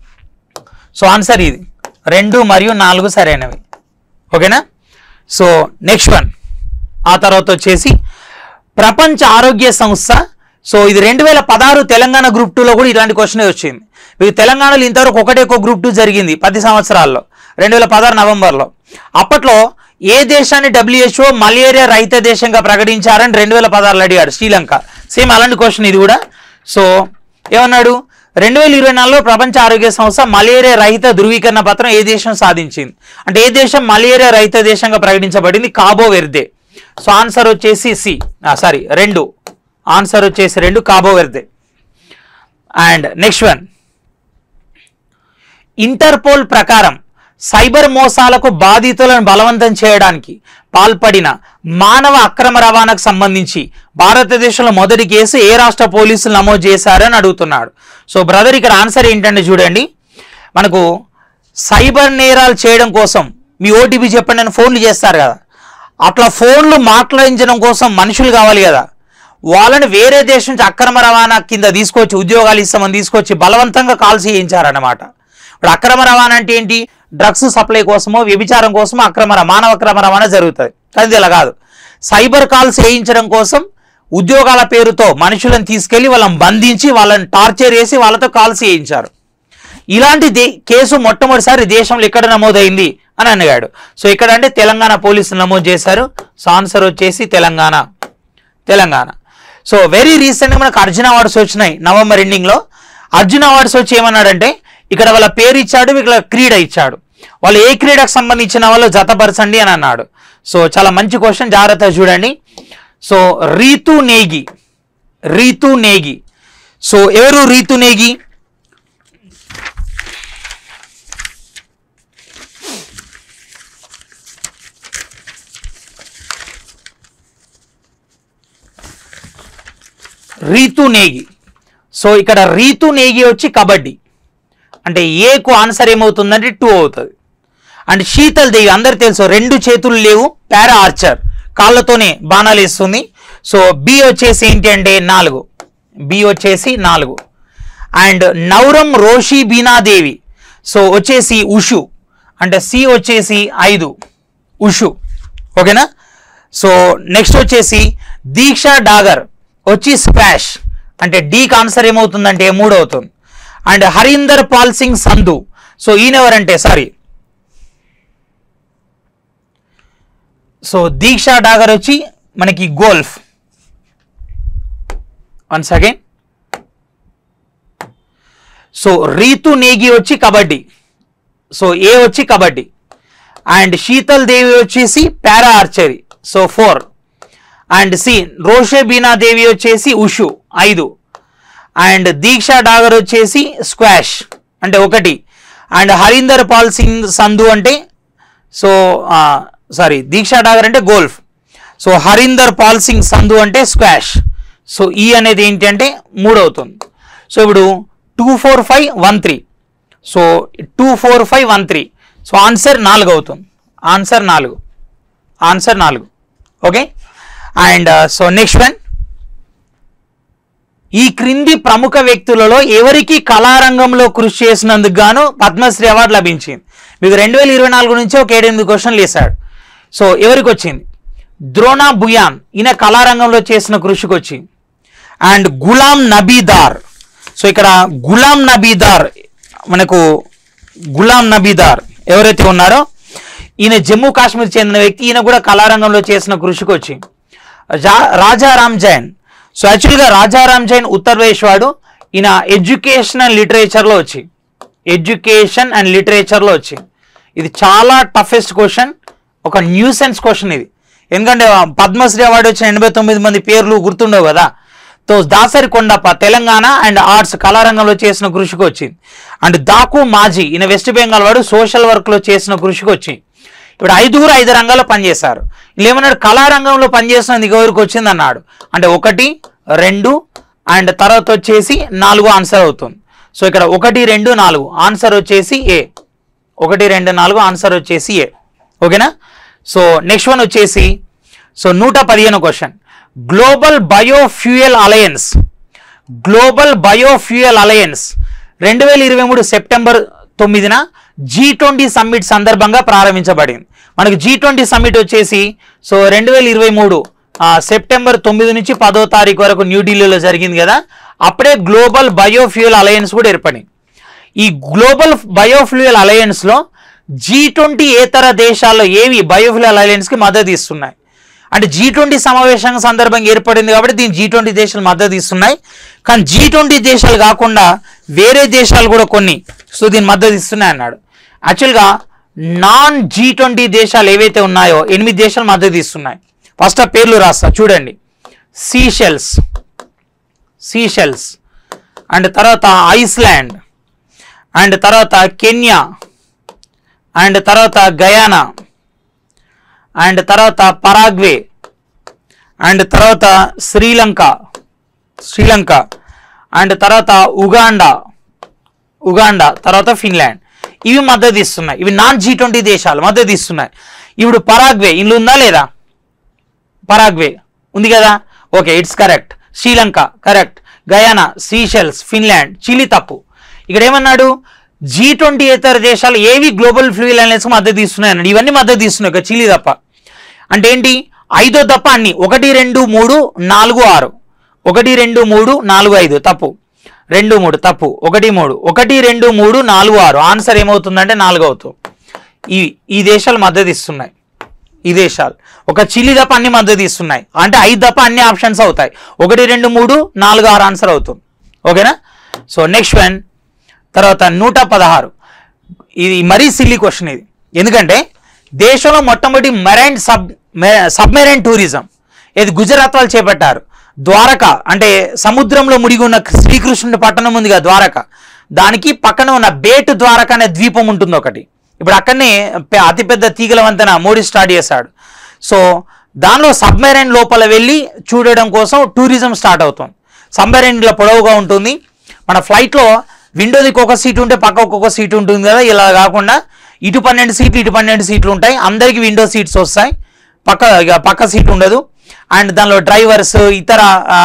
సో ఆన్సర్ ఇది రెండు మరియు నాలుగు సరైనవి. ఓకేనా. So next one. ఆ తర్వాత వచ్చేసి ప్రపంచ ఆరోగ్య సంస్థ. సో ఇది రెండు వేల పదహారు తెలంగాణ గ్రూప్ టూలో కూడా ఇలాంటి క్వశ్చన్ వచ్చింది. మీకు తెలంగాణలో ఇంతవరకు ఒకటే ఒక గ్రూప్ టూ జరిగింది పది సంవత్సరాల్లో, రెండు వేల పదహారు నవంబర్లో. అప్పట్లో ఏ దేశాన్ని డబ్ల్యూహెచ్ఓ మలేరియా రహిత దేశంగా ప్రకటించారని రెండు వేల పదహారులో అడిగాడు, శ్రీలంక. సేమ్ అలాంటి క్వశ్చన్ ఇది కూడా. సో ఏమన్నాడు, రెండు వేల ఇరవై నాలుగులో ప్రపంచ ఆరోగ్య సంస్థ మలేరియా రహిత ధృవీకరణ పత్రం ఏ దేశం సాధించింది అంటే ఏ దేశం మలేరియా రహిత దేశంగా ప్రకటించబడింది? Cabo Verde. సో ఆన్సర్ వచ్చేసి సి, సారీ రెండు, ఆన్సర్ వచ్చేసి రెండు, Cabo Verde. And next one, Interpol ప్రకారం సైబర్ మోసాలకు బాధితులను బలవంతం చేయడానికి పాల్పడిన మానవ అక్రమ రవాణాకు సంబంధించి భారతదేశంలో మొదటి కేసు ఏ రాష్ట్ర పోలీసులు నమోదు చేశారని అడుగుతున్నాడు. సో బ్రదర్ ఇక్కడ ఆన్సర్ ఏంటంటే చూడండి, మనకు సైబర్ నేరాలు చేయడం కోసం మీ ఓటీపీ చెప్పండి అని ఫోన్లు చేస్తారు కదా, అట్లా ఫోన్లు మాట్లాడించడం కోసం మనుషులు కావాలి కదా, వాళ్ళని వేరే దేశం నుంచి అక్రమ రవాణా కింద తీసుకొచ్చి ఉద్యోగాలు ఇస్తామని తీసుకొచ్చి బలవంతంగా కాల్స్ చేయించారన్నమాట. ఇప్పుడు అక్రమ రవాణా అంటే ఏంటి? డ్రగ్స్ సప్లై కోసమో వ్యభిచారం కోసమో అక్రమ మానవ అక్రమ రవాణా జరుగుతుంది. కానీ ఇలా కాదు, సైబర్ కాల్స్ వేయించడం కోసం ఉద్యోగాల పేరుతో మనుషులను తీసుకెళ్లి వాళ్ళని బంధించి వాళ్ళని టార్చర్ చేసి వాళ్ళతో కాల్స్ చేయించారు. ఇలాంటి దే కేసు మొట్టమొదటిసారి దేశంలో ఎక్కడ నమోదైంది అని అడిగాడు. సో ఇక్కడ అంటే తెలంగాణ పోలీసులు నమోదు చేశారు. సో ఆన్సర్ వచ్చేసి తెలంగాణ, తెలంగాణ. సో వెరీ రీసెంట్గా మనకు అర్జున అవార్డ్స్ వచ్చినాయి నవంబర్ ఎండింగ్లో. అర్జున అవార్డ్స్ వచ్చి ఏమన్నాడంటే ఇక్కడ వాళ్ళ పేరు ఇచ్చాడు, ఇక్కడ క్రీడ ఇచ్చాడు, వాళ్ళు ఏ క్రీడకు సంబంధించిన వాళ్ళు జతపరచండి అని అన్నాడు. సో చాలా మంచి క్వశ్చన్, జాగ్రత్తగా చూడండి. సో రీతు నేగి, రీతు నేగి. సో ఎవరు రీతు నేగి? రీతు నేగి. సో ఇక్కడ రీతు నేగి వచ్చి కబడ్డీ, అంటే ఏకు ఆన్సర్ ఏమవుతుందంటే టూ అవుతుంది. అండ్ శీతల్ దేవి అందరు తెలుసు, రెండు చేతులు లేవు, పారా ఆర్చర్, కాళ్ళతోనే బాణాలు వేస్తుంది. సో బి వచ్చేసి ఏంటి అంటే నాలుగు, బి వచ్చేసి నాలుగు. అండ్ నౌరం రోషి బీనాదేవి, సో వచ్చేసి ఉషు, అంటే సి వచ్చేసి ఐదు, ఉషు. ఓకేనా? సో నెక్స్ట్ వచ్చేసి దీక్షా డాగర్ వచ్చి స్క్వాష్, అంటే డీకి ఆన్సర్ ఏమవుతుందంటే మూడు అవుతుంది. అండ్ హరీందర్ పాల్ సింగ్ సంధు, సో ఈయన ఎవరంటే సారీ సో దీక్షా డాగర్ వచ్చి మనకి golf. Once again, so Ritu Negi వచ్చి కబడ్డీ, సో ఏ వచ్చి కబడ్డీ. అండ్ శీతల్ దేవి వచ్చేసి para archery, so four. And C Roshi Bina Devi వచ్చేసి ఉషు ఐదు. అండ్ దీక్షా డాగర్ వచ్చేసి స్క్వాష్ అంటే ఒకటి. అండ్ హరీందర్ పాల్ సింగ్ సంధు అంటే సో సారీ దీక్షా డాగర్ అంటే గోల్ఫ్. సో హరీందర్ పాల్ సింగ్ సంధు అంటే స్క్వాష్. సో ఈ అనేది ఏంటి అంటే మూడు అవుతుంది. సో ఇప్పుడు two four five one three, so two four five one three. So answer నాలుగు అవుతుంది, ఆన్సర్ నాలుగు, ఆన్సర్ నాలుగు. Okay. And so next one, ఈ క్రింది ప్రముఖ వ్యక్తులలో ఎవరికి కళారంగంలో కృషి చేసినందుకు గాను పద్మశ్రీ అవార్డు లభించింది? మీకు రెండు వేల ఇరవై నాలుగు నుంచి ఒక ఏడెనిమిది క్వశ్చన్లు వేశాడు. సో ఎవరికి వచ్చింది? ద్రోణా బుయాన్, ఈయన కళారంగంలో చేసిన కృషికి వచ్చింది. అండ్ గులాం నబీదార్, సో ఇక్కడ గులాం నబీదార్ మనకు గులాం నబీదార్ ఎవరైతే ఉన్నారో ఈయన జమ్మూ కాశ్మీర్ చెందిన వ్యక్తి, ఈయన కూడా కళారంగంలో చేసిన కృషికి వచ్చింది. రాజారాం జైన్, సో యాక్చువల్గా రాజారాం జైన్ ఉత్తరప్రదేశ్ వాడు, ఈయన ఎడ్యుకేషన్ అండ్ లిటరేచర్లో వచ్చి ఎడ్యుకేషన్ అండ్ లిటరేచర్లో వచ్చి ఇది చాలా టఫెస్ట్ క్వశ్చన్, ఒక న్యూసెన్స్ క్వశ్చన్ ఇది. ఎందుకంటే పద్మశ్రీ అవార్డు వచ్చిన ఎనభై తొమ్మిది మంది పేర్లు గుర్తుండవు కదా. తో దాసరి కొండప్ప తెలంగాణ అండ్ ఆర్ట్స్ కళారంగంలో చేసిన కృషికి వచ్చింది. అండ్ దాకు మాజీ, ఈయన వెస్ట్ బెంగాల్ వాడు, సోషల్ వర్క్లో చేసిన కృషికి వచ్చింది. ఇప్పుడు ఐదుగురు ఐదు రంగాల్లో పనిచేశారు. వీళ్ళు ఏమన్నాడు, కళారంగంలో పనిచేసినందుకు ఎవరికి వచ్చింది అన్నాడు. అంటే ఒకటి రెండు అండ్ తర్వాత వచ్చేసి నాలుగు ఆన్సర్ అవుతుంది. సో ఇక్కడ ఒకటి రెండు నాలుగు ఆన్సర్ వచ్చేసి ఏ, ఒకటి రెండు నాలుగు ఆన్సర్ వచ్చేసి ఏ. ఓకేనా? సో నెక్స్ట్ వన్ వచ్చేసి సో నూట పదిహేను question, global biofuel alliance, global biofuel alliance రెండు వేల ఇరవై మూడు సెప్టెంబర్ తొమ్మిదిన జీ ట్వంటీ సమ్మిట్ సందర్భంగా ప్రారంభించబడింది. మనకి జీ ట్వంటీ సమ్మిట్ వచ్చేసి సో రెండు వేల ఇరవై మూడు సెప్టెంబర్ తొమ్మిది నుంచి పదో తారీఖు వరకు న్యూఢిల్లీలో జరిగింది కదా. అప్పుడే గ్లోబల్ బయోఫ్యూయల్ అలయన్స్ కూడా ఏర్పడింది. ఈ గ్లోబల్ బయోఫ్యూయల్ అలయన్స్లో జీ ట్వంటీ ఏతర దేశాల్లో ఏవి బయోఫ్యూయల్ అలయన్స్కి మద్దతు ఇస్తున్నాయి అంటే జీ ట్వంటీ సమావేశం సందర్భంగా ఏర్పడింది కాబట్టి దీని జీ ట్వంటీ దేశాలు మద్దతు ఇస్తున్నాయి. కానీ జీ ట్వంటీ దేశాలు కాకుండా వేరే దేశాలు కూడా కొన్ని సో దీని మద్దతు ఇస్తున్నాయి అన్నాడు. యాక్చువల్గా నాన్ జీ ట్వంటీ దేశాలు ఏవైతే ఉన్నాయో ఎనిమిది దేశాలు మద్దతు ఇస్తున్నాయి. ఫస్ట్ ఆ పేర్లు రాస్తా చూడండి. సీషెల్స్ సీషెల్స్ అండ్ తర్వాత ఐస్లాండ్ అండ్ తర్వాత కెన్యా అండ్ తర్వాత గయానా అండ్ తర్వాత పరాగ్వే అండ్ తర్వాత శ్రీలంక శ్రీలంక అండ్ తర్వాత ఉగాండా ఉగాండా తర్వాత ఫిన్లాండ్. ఇవి మద్దతు ఇస్తున్నాయి. ఇవి నాన్ జీ ట్వంటీ దేశాలు మద్దతు ఇస్తున్నాయి. ఇప్పుడు పరాగ్వే ఇందులో ఉందా లేదా? పరాగ్వే ఉంది కదా, okay it's correct. Sri Lanka correct. Guyana, Seychelles, Finland, Chile తప్పు. ఇక్కడ ఏమన్నాడు? జీ ట్వంటీ ఇతర దేశాలు ఏవి గ్లోబల్ ఫ్యూయల్ అలయన్స్ మద్దతు ఇస్తున్నాయి అన్నాడు. ఇవన్నీ మద్దతు ఇస్తున్నాయి, చిలీ తప్ప. అంటే ఏంటి? ఐదో తప్ప అన్ని. ఒకటి రెండు మూడు నాలుగు ఆరు ఒకటి రెండు మూడు నాలుగు ఐదు తప్పు. రెండు మూడు తప్పు. ఒకటి మూడు ఒకటి రెండు మూడు నాలుగు ఆరు ఆన్సర్ ఏమవుతుందంటే నాలుగు అవుతుంది. ఈ ఈ దేశాలు మద్దతు ఇస్తున్నాయి. ఈ దేశాలు ఒక చిలీ తప్ప అన్ని మద్దతు ఇస్తున్నాయి. అంటే ఐదు తప్ప అన్ని ఆప్షన్స్ అవుతాయి. ఒకటి రెండు మూడు నాలుగు ఆరు ఆన్సర్ అవుతుంది. ఓకేనా? సో నెక్స్ట్ వన్ తర్వాత నూట పదహారు. ఇది మరీ సిల్లీ క్వశ్చన్ ఇది. ఎందుకంటే దేశంలో మొట్టమొదటి మెరైన్ సబ్ సబ్మెరైన్ టూరిజం ఇది గుజరాత్ వాళ్ళు చేపట్టారు. ద్వారక అంటే సముద్రంలో మునిగి ఉన్న శ్రీకృష్ణుడి పట్టణం ఉందిగా ద్వారక, దానికి పక్కన ఉన్న బేట్ ద్వారక అనే ద్వీపం ఉంటుంది ఒకటి. ఇప్పుడు అక్కడనే అతిపెద్ద తీగల వంతెన మోడీ స్టార్ట్ చేశాడు. సో దానిలో సబ్మెరైన్ లోపల వెళ్ళి చూడడం కోసం టూరిజం స్టార్ట్ అవుతుంది. సబ్మెరైన్లో పొడవుగా ఉంటుంది. మన ఫ్లైట్లో విండోదికి ఒక సీట్ ఉంటే పక్క ఒక్కొక్క సీట్ ఉంటుంది కదా, ఇలా కాకుండా ఇటు పన్నెండు సీట్లు ఇటు పన్నెండు సీట్లు ఉంటాయి. అందరికీ విండో సీట్స్ వస్తాయి, పక్క పక్క సీట్ ఉండదు. అండ్ దానిలో డ్రైవర్స్ ఇతర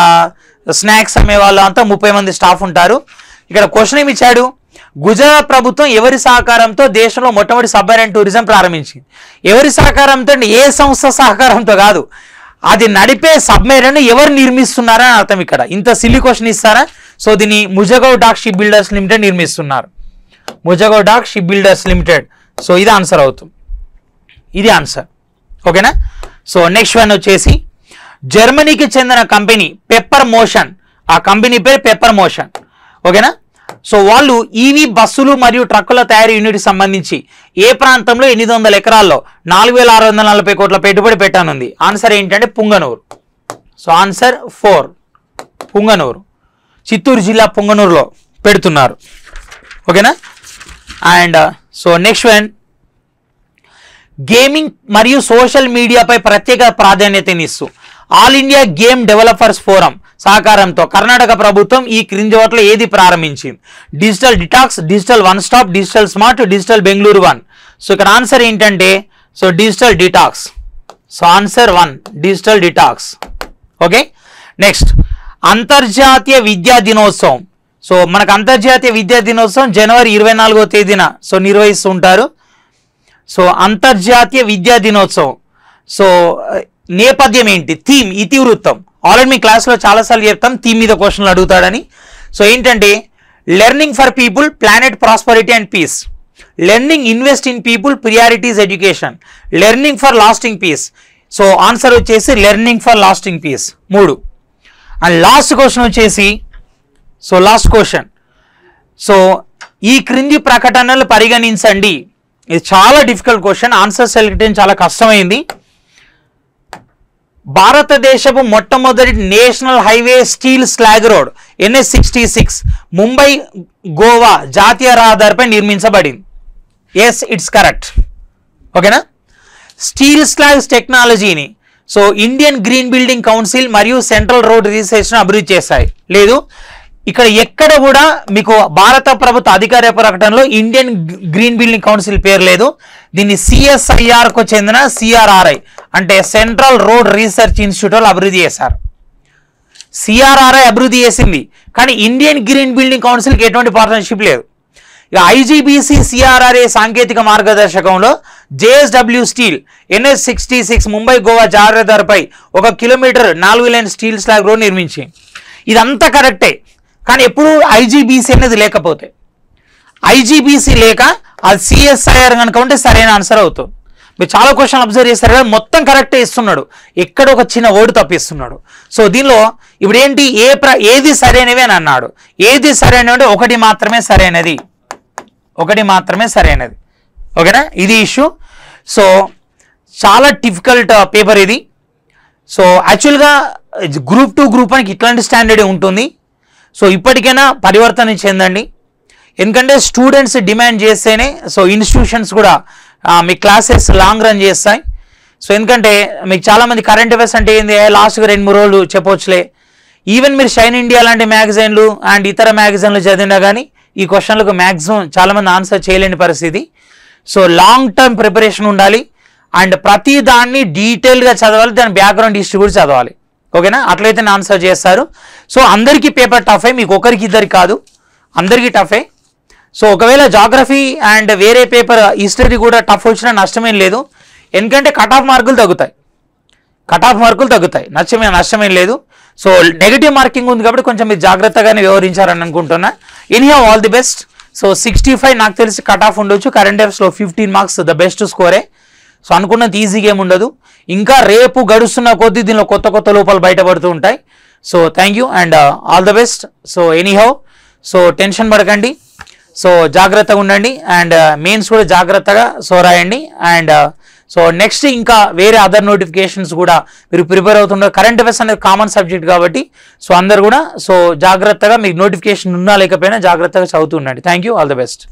స్నాక్స్ అమ్మే వాళ్ళు అంతా ముప్పై మంది స్టాఫ్ ఉంటారు. ఇక్కడ క్వశ్చన్ ఏమి ఇచ్చాడు? గుజరాత్ ప్రభుత్వం ఎవరి సహకారంతో దేశంలో మొట్టమొదటి సబ్మెరైన్ టూరిజం ప్రారంభించింది. ఎవరి సహకారంతో అంటే ఏ సంస్థ సహకారంతో కాదు, అది నడిపే సబ్మెరైన్ ఎవరు నిర్మిస్తున్నారని అర్థం. ఇక్కడ ఇంత సిల్లీ క్వశ్చన్ ఇస్తారా? సో దీన్ని Mazagon dock ship builders limited నిర్మిస్తున్నారు. Mazagon dock ship builders limited. So ఇది ఆన్సర్ అవుతుంది. ఇది ఆన్సర్. ఓకేనా? సో నెక్స్ట్ వన్ వచ్చేసి జర్మనీకి చెందిన కంపెనీ పెప్పర్ మోషన్. ఆ కంపెనీ పేరు పెప్పర్ మోషన్. ఓకేనా? సో వాళ్ళు ఈవీ బస్సులు మరియు ట్రక్కుల తయారీ యూనిట్కి సంబంధించి ఏ ప్రాంతంలో ఎనిమిది వందల ఎకరాల్లో నాలుగు వేల ఆరు వందల నలభై కోట్ల పెట్టుబడి పెట్టనుంది. ఆన్సర్ ఏంటంటే Punganur. So answer four Punganur. Chittoor జిల్లా పుంగనూరులో పెడుతున్నారు. ఓకేనా? And so next one gaming మరియు సోషల్ మీడియాపై ప్రత్యేక ప్రాధాన్యతనిస్తూ all India game developers forum సహకారంతో కర్ణాటక ప్రభుత్వం ఈ క్రింది వాటిలో ఏది ప్రారంభించింది? Digital detox, digital one stop, digital smart, digital Bengaluru one. So ఇక్కడ ఆన్సర్ ఏంటంటే so digital detox. So answer one digital detox. Okay. Next అంతర్జాతీయ విద్యా దినోత్సవం. సో మనకు అంతర్జాతీయ విద్యా దినోత్సవం జనవరి ఇరవై నాలుగో తేదీన సో నిర్వహిస్తుంటారు. సో అంతర్జాతీయ విద్యా దినోత్సవం సో నేపథ్యం ఏంటి? థీమ్, ఇతివృత్తం. ఆల్రెడీ మీ క్లాస్లో చాలాసార్లు చెప్తాం థీమ్ మీద క్వశ్చన్లు అడుగుతాడని. సో ఏంటంటే learning for people, planet prosperity and peace. Learning invest in people, priorities education. Learning for lasting peace. So answer వచ్చేసి లెర్నింగ్ ఫర్ లాస్టింగ్ పీస్. మూడు. అండ్ లాస్ట్ క్వశ్చన్ వచ్చేసి సో లాస్ట్ క్వశ్చన్ సో ఈ క్రింది ప్రకటనలు పరిగణించండి. ఇది చాలా డిఫికల్ట్ క్వశ్చన్. ఆన్సర్ సెలెక్ట్ చేయడం చాలా కష్టమైంది. భారతదేశపు మొట్టమొదటి national highway steel slag road NS sixty six Mumbai Goa జాతీయ రహదారిపై నిర్మించబడింది. Yes, it's correct. ఓకేనా? స్టీల్ స్లాగ్స్ టెక్నాలజీని so Indian green building council మరియు సెంట్రల్ రోడ్ రీసెర్చ్ అభివృద్ధి చేశాయి. లేదు, ఇక్కడ ఎక్కడ కూడా మీకు భారత ప్రభుత్వ అధికార ప్రకటనలో ఇండియన్ గ్రీన్ బిల్డింగ్ కౌన్సిల్ పేరు లేదు. దీన్ని సిఎస్ఐఆర్కు చెందిన సిఆర్ఆర్ఐ అంటే సెంట్రల్ రోడ్ రీసెర్చ్ ఇన్స్టిట్యూట్ వాళ్ళు అభివృద్ధి చేశారు. సిఆర్ఆర్ఐ అభివృద్ధి చేసింది, కానీ ఇండియన్ గ్రీన్ బిల్డింగ్ కౌన్సిల్కి ఎటువంటి పార్ట్నర్షిప్ లేదు. ఇక ఐజీబీసీ సిఆర్ఆర్ఏ సాంకేతిక మార్గదర్శకంలో JSW steel NS sixty six Mumbai Goa జారదారిపై ఒక కిలోమీటర్ నాలుగు లైన్ స్టీల్ స్లాబ్ రోడ్ నిర్మించి. ఇదంతా కరెక్టే, కానీ ఎప్పుడు ఐజీబీసీ అనేది లేకపోతే, ఐజీబీసీ లేక అది సిఎస్ఐఆర్ కనుక ఉంటే సరైన ఆన్సర్ అవుతుంది. మీరు చాలా క్వశ్చన్ అబ్జర్వ్ చేస్తారు కదా, మొత్తం కరెక్టే ఇస్తున్నాడు, ఎక్కడ ఒక చిన్న వర్డ్ తప్పిస్తున్నాడు. సో దీనిలో ఇప్పుడు ఏంటి, ఏ ప్ర ఏది సరైనవి అని అన్నాడు. ఏది సరైనవి అంటే ఒకటి మాత్రమే సరైనది, ఒకటి మాత్రమే సరైనది. ఓకేనా, ఇది ఇష్యూ. సో చాలా డిఫికల్ట్ పేపర్ ఇది. సో యాక్చువల్గా గ్రూప్ టూ గ్రూప్ వన్కి ఇట్లాంటి స్టాండర్డే ఉంటుంది. సో ఇప్పటికైనా పరివర్తన చెందండి, ఎందుకంటే స్టూడెంట్స్ డిమాండ్ చేస్తేనే సో ఇన్స్టిట్యూషన్స్ కూడా మీ క్లాసెస్ లాంగ్ రన్ చేస్తాయి. సో ఎందుకంటే మీకు చాలామంది కరెంట్ అఫైర్స్ అంటే ఏంది, లాస్ట్గా రెండు మూడు రోజులు చెప్పవచ్చులే. ఈవెన్ మీరు షైన్ ఇండియా లాంటి మ్యాగజైన్లు అండ్ ఇతర మ్యాగజైన్లు చదివినా కానీ ఈ క్వశ్చన్లకు మ్యాక్సిమం చాలామంది ఆన్సర్ చేయలేని పరిస్థితి. సో లాంగ్ టర్మ్ ప్రిపరేషన్ ఉండాలి అండ్ ప్రతి దాన్ని డీటెయిల్గా చదవాలి, దాని బ్యాక్గ్రౌండ్ హిస్టరీ కూడా చదవాలి. ఓకేనా, అట్లయితే ఆన్సర్ చేస్తారు. సో అందరికీ పేపర్ టఫే, మీకు ఒకరికి ఇద్దరికి కాదు, అందరికీ టఫే. సో ఒకవేళ జాగ్రఫీ అండ్ వేరే పేపర్ హిస్టరీ కూడా టఫ్ వచ్చినా నష్టమేం లేదు, ఎందుకంటే కట్ ఆఫ్ మార్కులు తగ్గుతాయి, కట్ ఆఫ్ మార్కులు తగ్గుతాయి, నష్టమే నష్టమేం లేదు. సో నెగిటివ్ మార్కింగ్ ఉంది కాబట్టి కొంచెం మీరు జాగ్రత్తగానే వ్యవహరించారని అనుకుంటున్నా. Anyhow all the best. So sixty five నాకు తెలిసి కట్ ఆఫ్ ఉండొచ్చు, కరెంట్ అఫైర్స్లో ఫిఫ్టీన్ మార్క్స్ ద బెస్ట్ స్కోరే. సో అనుకున్నంత ఈజీగా ఏమి ఉండదు, ఇంకా రేపు గడుస్తున్న కొద్దీ దీనిలో కొత్త కొత్త లోపాలు బయటపడుతూ ఉంటాయి. So thank you and all the best. So anyhow so tension పడకండి, సో జాగ్రత్తగా ఉండండి అండ్ మెయిన్స్ కూడా జాగ్రత్తగా సో రాయండి. అండ్ సో నెక్స్ట్ ఇంకా వేరే అదర్ నోటిఫికేషన్స్ కూడా మీరు ప్రిపేర్ అవుతుంటారు. కరెంట్ అఫైర్స్ అనేది కామన్ సబ్జెక్ట్ కాబట్టి సో అందరు కూడా సో జాగ్రత్తగా మీకు నోటిఫికేషన్ ఉన్నా లేకపోయినా జాగ్రత్తగా చదువుతూ ఉండండి. Thank you, all the best.